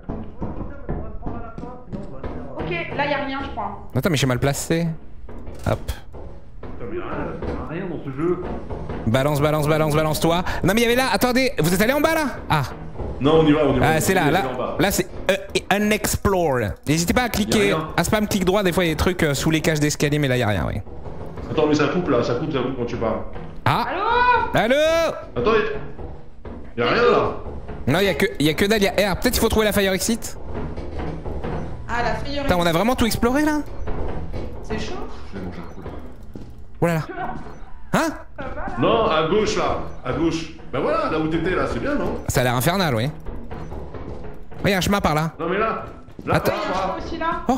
Ok, là y a rien, je crois. Attends, mais j'ai mal placé. Hop. Putain, mais rien dans ce jeu. Balance-toi. Non mais il y avait là, attendez, vous êtes allé en bas là? Ah. Non, on y va. Ah, c'est là, On y va là. en bas. Là c'est unexplore. N'hésitez pas à cliquer, Y a rien. à spam clic droit, des fois il y a des trucs sous les cages d'escalier, mais là il y a rien, oui. Attends, mais ça coupe là, ça coupe quand tu parles. Ah. Allô? Attends, y'a rien là. Non, il y a que dalle, il y a R. Peut-être il faut trouver la fire exit. Ah la frayeur. Putain, on a vraiment tout exploré là? C'est chaud. Oh là là. Hein? Non, à gauche là. À gauche. Bah voilà, là où t'étais là, c'est bien, non? Ça a l'air infernal, oui. Oh, il y a un chemin par là. Non, mais là. Là, Attends. là. Aussi là? Oh.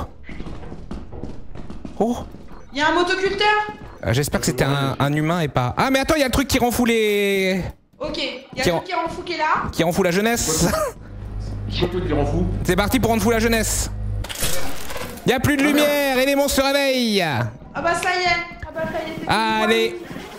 Oh. Il y a un motoculteur. J'espère que c'était un humain et pas... Ah mais attends, il y a le truc qui rend fou les... Ok, il y a Qui le en- truc qui rend fou qui est là. Qui rend fou la jeunesse. Pourquoi toi, tu rends fou? C'est parti pour rendre fou la jeunesse. Y a plus de lumière et les monstres se réveillent. Ah bah ça y est. Ah bah ça y est. c'est Allez,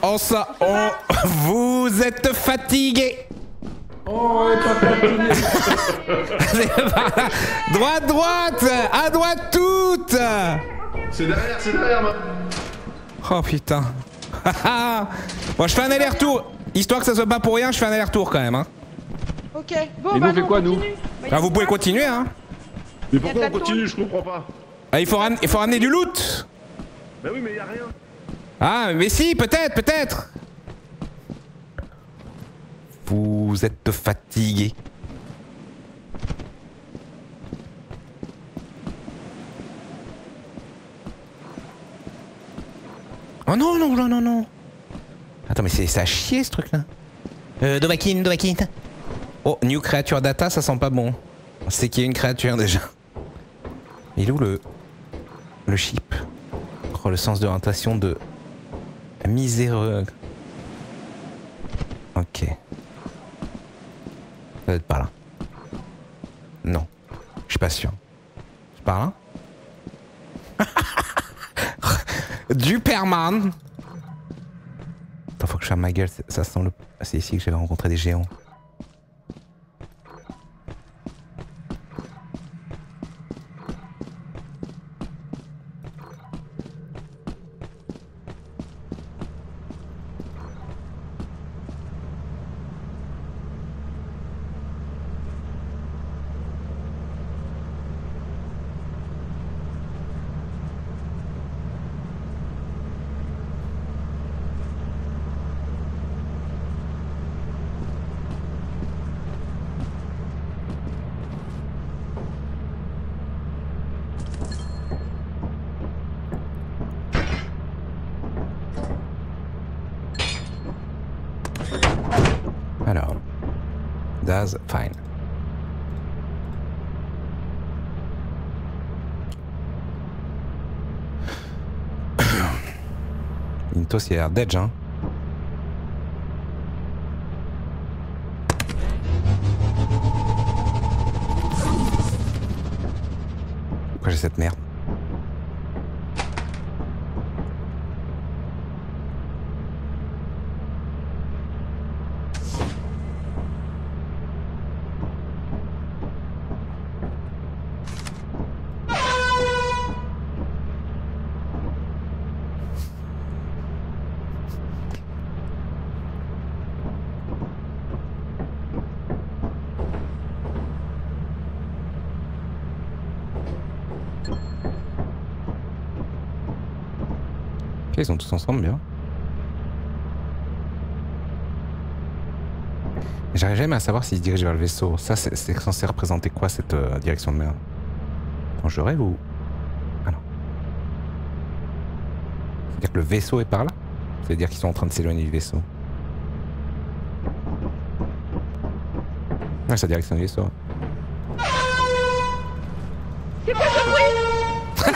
vous êtes fatigués. Oh, et pas C'est par là. Droite, à droite toute. C'est derrière, man. Oh putain. Bon, je fais un aller-retour. Histoire que ça soit pas pour rien, je fais un aller-retour quand même. Hein. Ok. Bon, Et nous, bah on fait quoi, nous continue. Bah, Ah, vous pouvez continuer, hein. Mais Y a pourquoi de on la continue? Je comprends pas. Ah, il faut ramener du loot. Bah oui, mais y'a rien. Ah, mais si, peut-être. Vous êtes fatigués. Oh non. Attends, mais c'est ça a chier ce truc là. Dovahkiin. Oh, new creature data, ça sent pas bon. C'est qu'il y a une créature déjà. Il est où le chip? Oh, le sens d'orientation de miséreux. Ok. Ça doit être par là. Non. Je suis pas sûr. C'est par là? Duperman. Attends, faut que je ferme ma gueule. Ça sent le... C'est ici que j'avais rencontré des géants. That's fine. Mintos, il a l'air d'edge, hein. Pourquoi j'ai cette merde? Ils sont tous ensemble, bien. J'arrive jamais à savoir s'ils se dirigent vers le vaisseau. Ça, c'est censé représenter quoi, cette direction de merde? Attends, je rêve ou... Ah non. C'est-à-dire que le vaisseau est par là? C'est-à-dire qu'ils sont en train de s'éloigner du vaisseau. Ah, c'est la direction du vaisseau. C'est pas ce bruit.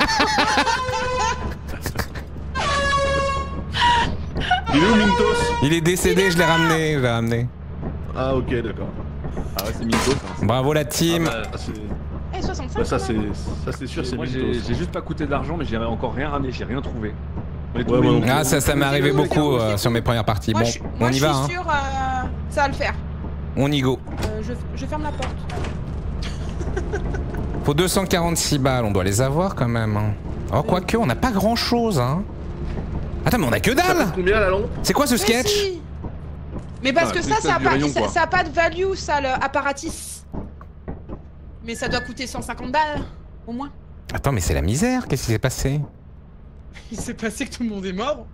Il est où Mintos? Il est décédé, je l'ai ramené, Ah ok, d'accord. Ah ouais, c'est Mintos. Hein. Bravo la team. Ah bah, Eh, 65 bah, ça quand même. c'est sûr, c'est Moi Mintos. j'ai juste pas coûté de l'argent, mais j'ai encore rien ramené, j'ai rien trouvé. Ouais, moi non plus. Ah, ça m'est arrivé beaucoup sur mes premières parties. Moi, Bon, on y va, je hein. suis sûre, ça va le faire. On y go. Je ferme la porte. Faut 246 balles, on doit les avoir quand même. Hein. Oh, quoique, on n'a pas grand chose, hein. Attends, mais on a que Ça dalle! coûte combien la lampe? C'est quoi ce Mais sketch? si. Mais parce Ah, que c'est ça, le ça a du pas, rayon, ça, quoi. ça a pas de value, ça, le apparatus. Mais ça doit coûter 150 balles, au moins. Attends, mais c'est la misère, qu'est-ce qui s'est passé? Il s'est passé que tout le monde est mort.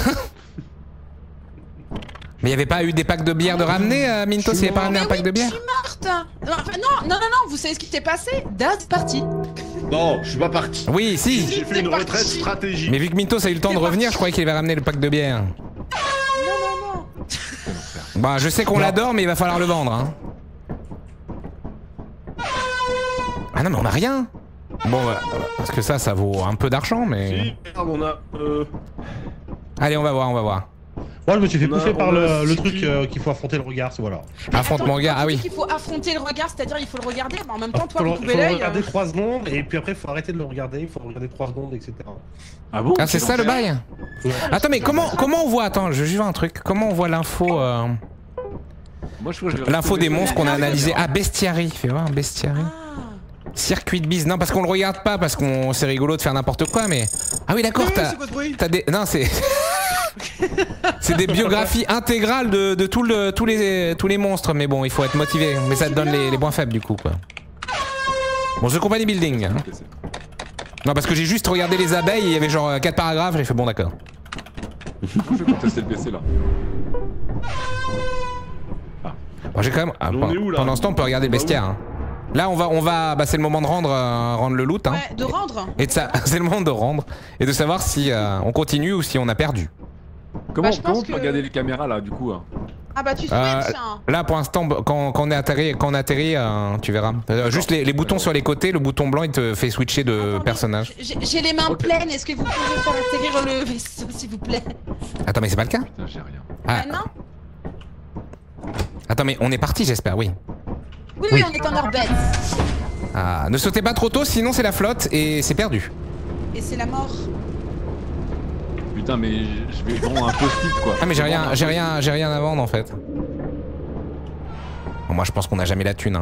Mais il y avait pas eu des packs de bière de ramener, Mintos? Il avait pas ramené un pack de bière? Je suis morte. Non, enfin, non, vous savez ce qui s'est passé? Daz est parti. Non, je suis pas parti. Oui, si! J'ai fait une retraite stratégique. Mais vu que Mintos a eu le temps de revenir, je croyais qu'il avait ramené le pack de bière. Non. Bah, je sais qu'on l'adore, mais il va falloir le vendre, hein. Ah non, mais on a rien! Bon, parce que ça vaut un peu d'argent, mais... Si, merde, on a... Allez, on va voir. Moi, je me suis fait On a- bouffer par on a le six truc kills. qu'il faut affronter le regard, voilà. Affrontement gars, ah Tu dis oui. qu'il faut affronter le regard, c'est-à-dire il faut le regarder, mais en même temps, toi, Faut le, vous faut coupez le l'œil. regarder 3 secondes, et puis après, faut arrêter de le regarder, il faut le regarder 3 secondes, etc. Ah bon? Ah, c'est ça le bail? Ouais. Attends, mais comment on voit... Attends, je veux un truc. Comment on voit l'info... Moi je crois que je vais L'info rester des monstres qu'on a L'info analysé. des- Ah, bestiary. Fais voir, bestiary. Ah. Circuit de bise. Non, parce qu'on le regarde pas, parce qu'on c'est rigolo de faire n'importe quoi, mais. Ah oui, d'accord, t'as des. Non, c'est. C'est des biographies intégrales de tous les monstres, mais bon, il faut être motivé. Mais ça te donne les points faibles du coup, quoi. Bon, The Company Building. Hein. Non, parce que j'ai juste regardé les abeilles, il y avait genre 4 paragraphes, j'ai fait bon, d'accord. Je vais contester le PC là. Bon, j'ai quand même. Ah, On est où, là? pendant ce temps, on peut regarder le On va bestiaire. Hein. Là, on va. Bah, c'est le moment de rendre le loot. Hein. Ouais, de rendre. Et de ça, c'est le moment de rendre et de savoir si on continue ou si on a perdu. Comment, Bah, je pense comment on peut que- regarder les caméras là du coup hein? Ah bah tu Euh, switches, hein. Là, pour l'instant, quand on est atterri, tu verras. Juste les boutons sur les côtés, le bouton blanc, il te fait switcher de Attendez, personnage. J'ai les mains Ok. pleines, est-ce que vous pouvez faire atterrir le vaisseau, s'il vous plaît? Attends, mais c'est pas le cas? Putain, j'ai rien. Ah, Non? attends, mais on est parti, j'espère, oui. Oui, on est en orbite. Ah, ne sautez pas trop tôt, sinon c'est la flotte et c'est perdu. Et c'est la mort. Putain, mais je vais vendre un post-it quoi. Ah, mais j'ai rien à vendre en fait. Bon, moi, je pense qu'on a jamais la thune. Hein.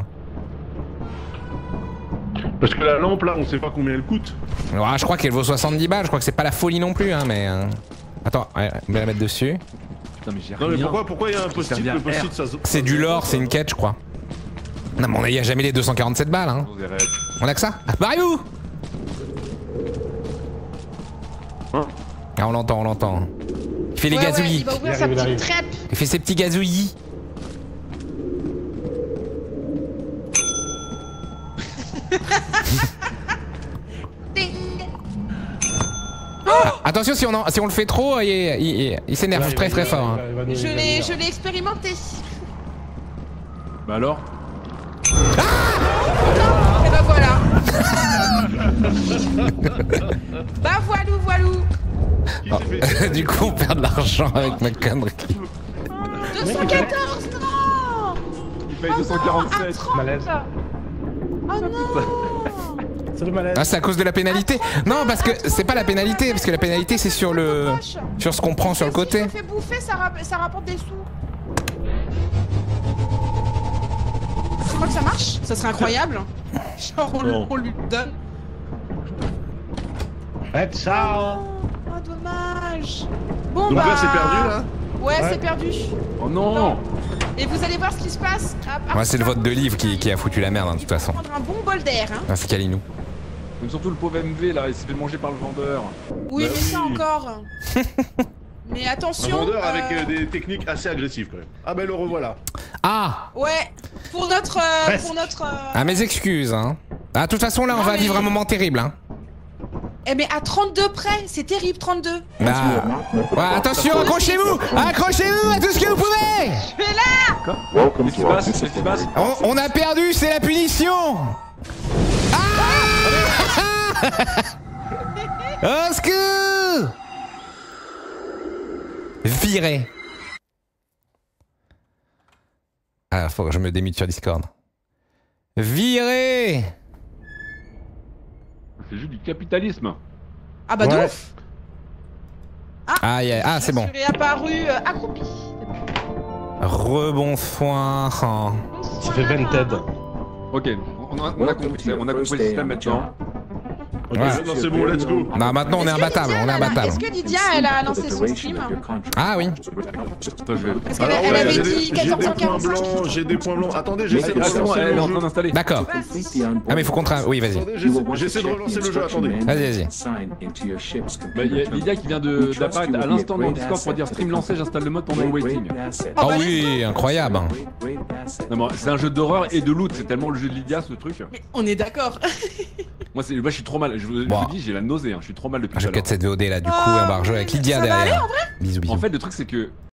Parce que la lampe là, on sait pas combien elle coûte. Alors, je crois qu'elle vaut 70 balles, je crois que c'est pas la folie non plus, hein, mais. Attends, ouais, on va la mettre dessus. Putain, mais j'ai Non mais rien. pourquoi il y a un post-it? servir Le post-it R. ça se... C'est du lore, c'est une quête, je crois. Non, mais il y a jamais les 247 balles, hein. On dirait- On a que ça? Ah, barrez-vous! Hein? Ah, on l'entend. Il fait les Ouais, gazouillis. il va ouvrir Il sa arrive, il petite arrive. trappe. Il fait ses petits gazouillis. Ding. Ah, attention, si on le fait trop, il s'énerve très très fort. Hein. Je l'ai expérimenté. Bah alors? Et bah voilà. Bah voilou. Du coup, on perd de l'argent avec ma connerie. 214, non. Il paye 247. Malaise. Oh non. C'est le malaise. Ah, c'est à cause de la pénalité? Non, parce que c'est pas la pénalité, parce que la pénalité c'est sur le. Sur ce qu'on prend sur le Si côté. je me fais bouffer, ça rapporte des sous. Tu crois que ça marche? Ça serait incroyable. Genre on lui donne. Ouais, ciao. Oh dommage. Bon Donc bah. là, c'est perdu, là? Ouais, c'est perdu. Oh non! Et vous allez voir ce qui se passe. Ouais, c'est le vote de livre qui a foutu la merde, hein, de toute façon. Prendre un bon bol d'air. Hein. Ah, c'est Kalinou. Même surtout le pauvre MV là, il s'est fait manger par le vendeur. Oui, Bah mais ça oui. encore. Mais Un attention. vendeur avec des techniques assez agressives quand même. Ah ben le revoilà. Ah! Ouais, pour notre. Ah, mes excuses, hein. Ah, de toute façon, là, on Non, va mais- vivre un moment terrible, hein. Eh mais à 32 près, c'est terrible 32. Bah. Ouais, attention, accrochez-vous! Accrochez-vous à tout ce que vous pouvez! Qu'est-ce qui se passe? Qu'est-ce qui se passe? On a perdu, c'est la punition! Ah! Au secours! Viré. Ah, faut que je me démute sur Discord. Viré! C'est juste du capitalisme. Ah bah de Ouais. ouf. Ah, ah, c'est bon. Je suis réapparu accroupi. Rebonsoir. Ça fait Vented. Ok, on a compris le système maintenant. Ok, Ouais. non, c'est bon, let's go. Non, maintenant on est imbattable, on est imbattable. Est-ce que Lydia, elle a lancé son stream? Ah oui. Attends, je vais. Parce qu'elle Alors elle ouais, avait j'ai dit des points 1445. blancs, j'ai des points blancs. Attendez, j'essaie de Ah, c'est bon, relancer elle est le en train jeu. d'installer. D'accord. Ah mais faut qu'on oui, vas-y. Attendez, j'essaie de relancer le jeu, attendez. Vas-y. Bah, il y a Lydia qui vient d'apparaître à l'instant dans Discord pour dire stream lancé, j'installe le mode pendant le waiting. Ah oui, incroyable. Non, mais c'est un jeu d'horreur et de loot, c'est tellement le jeu de Lydia ce truc. Mais on est d'accord. Moi, je suis trop mal, je vous Bon. dis, j'ai la nausée, hein. Je suis trop mal depuis tout Je à l'heure. cut cette VOD là, du coup, et on va rejouer avec Lydia Ça va aller, derrière. en vrai? Bisous, bisous. En fait, le truc c'est que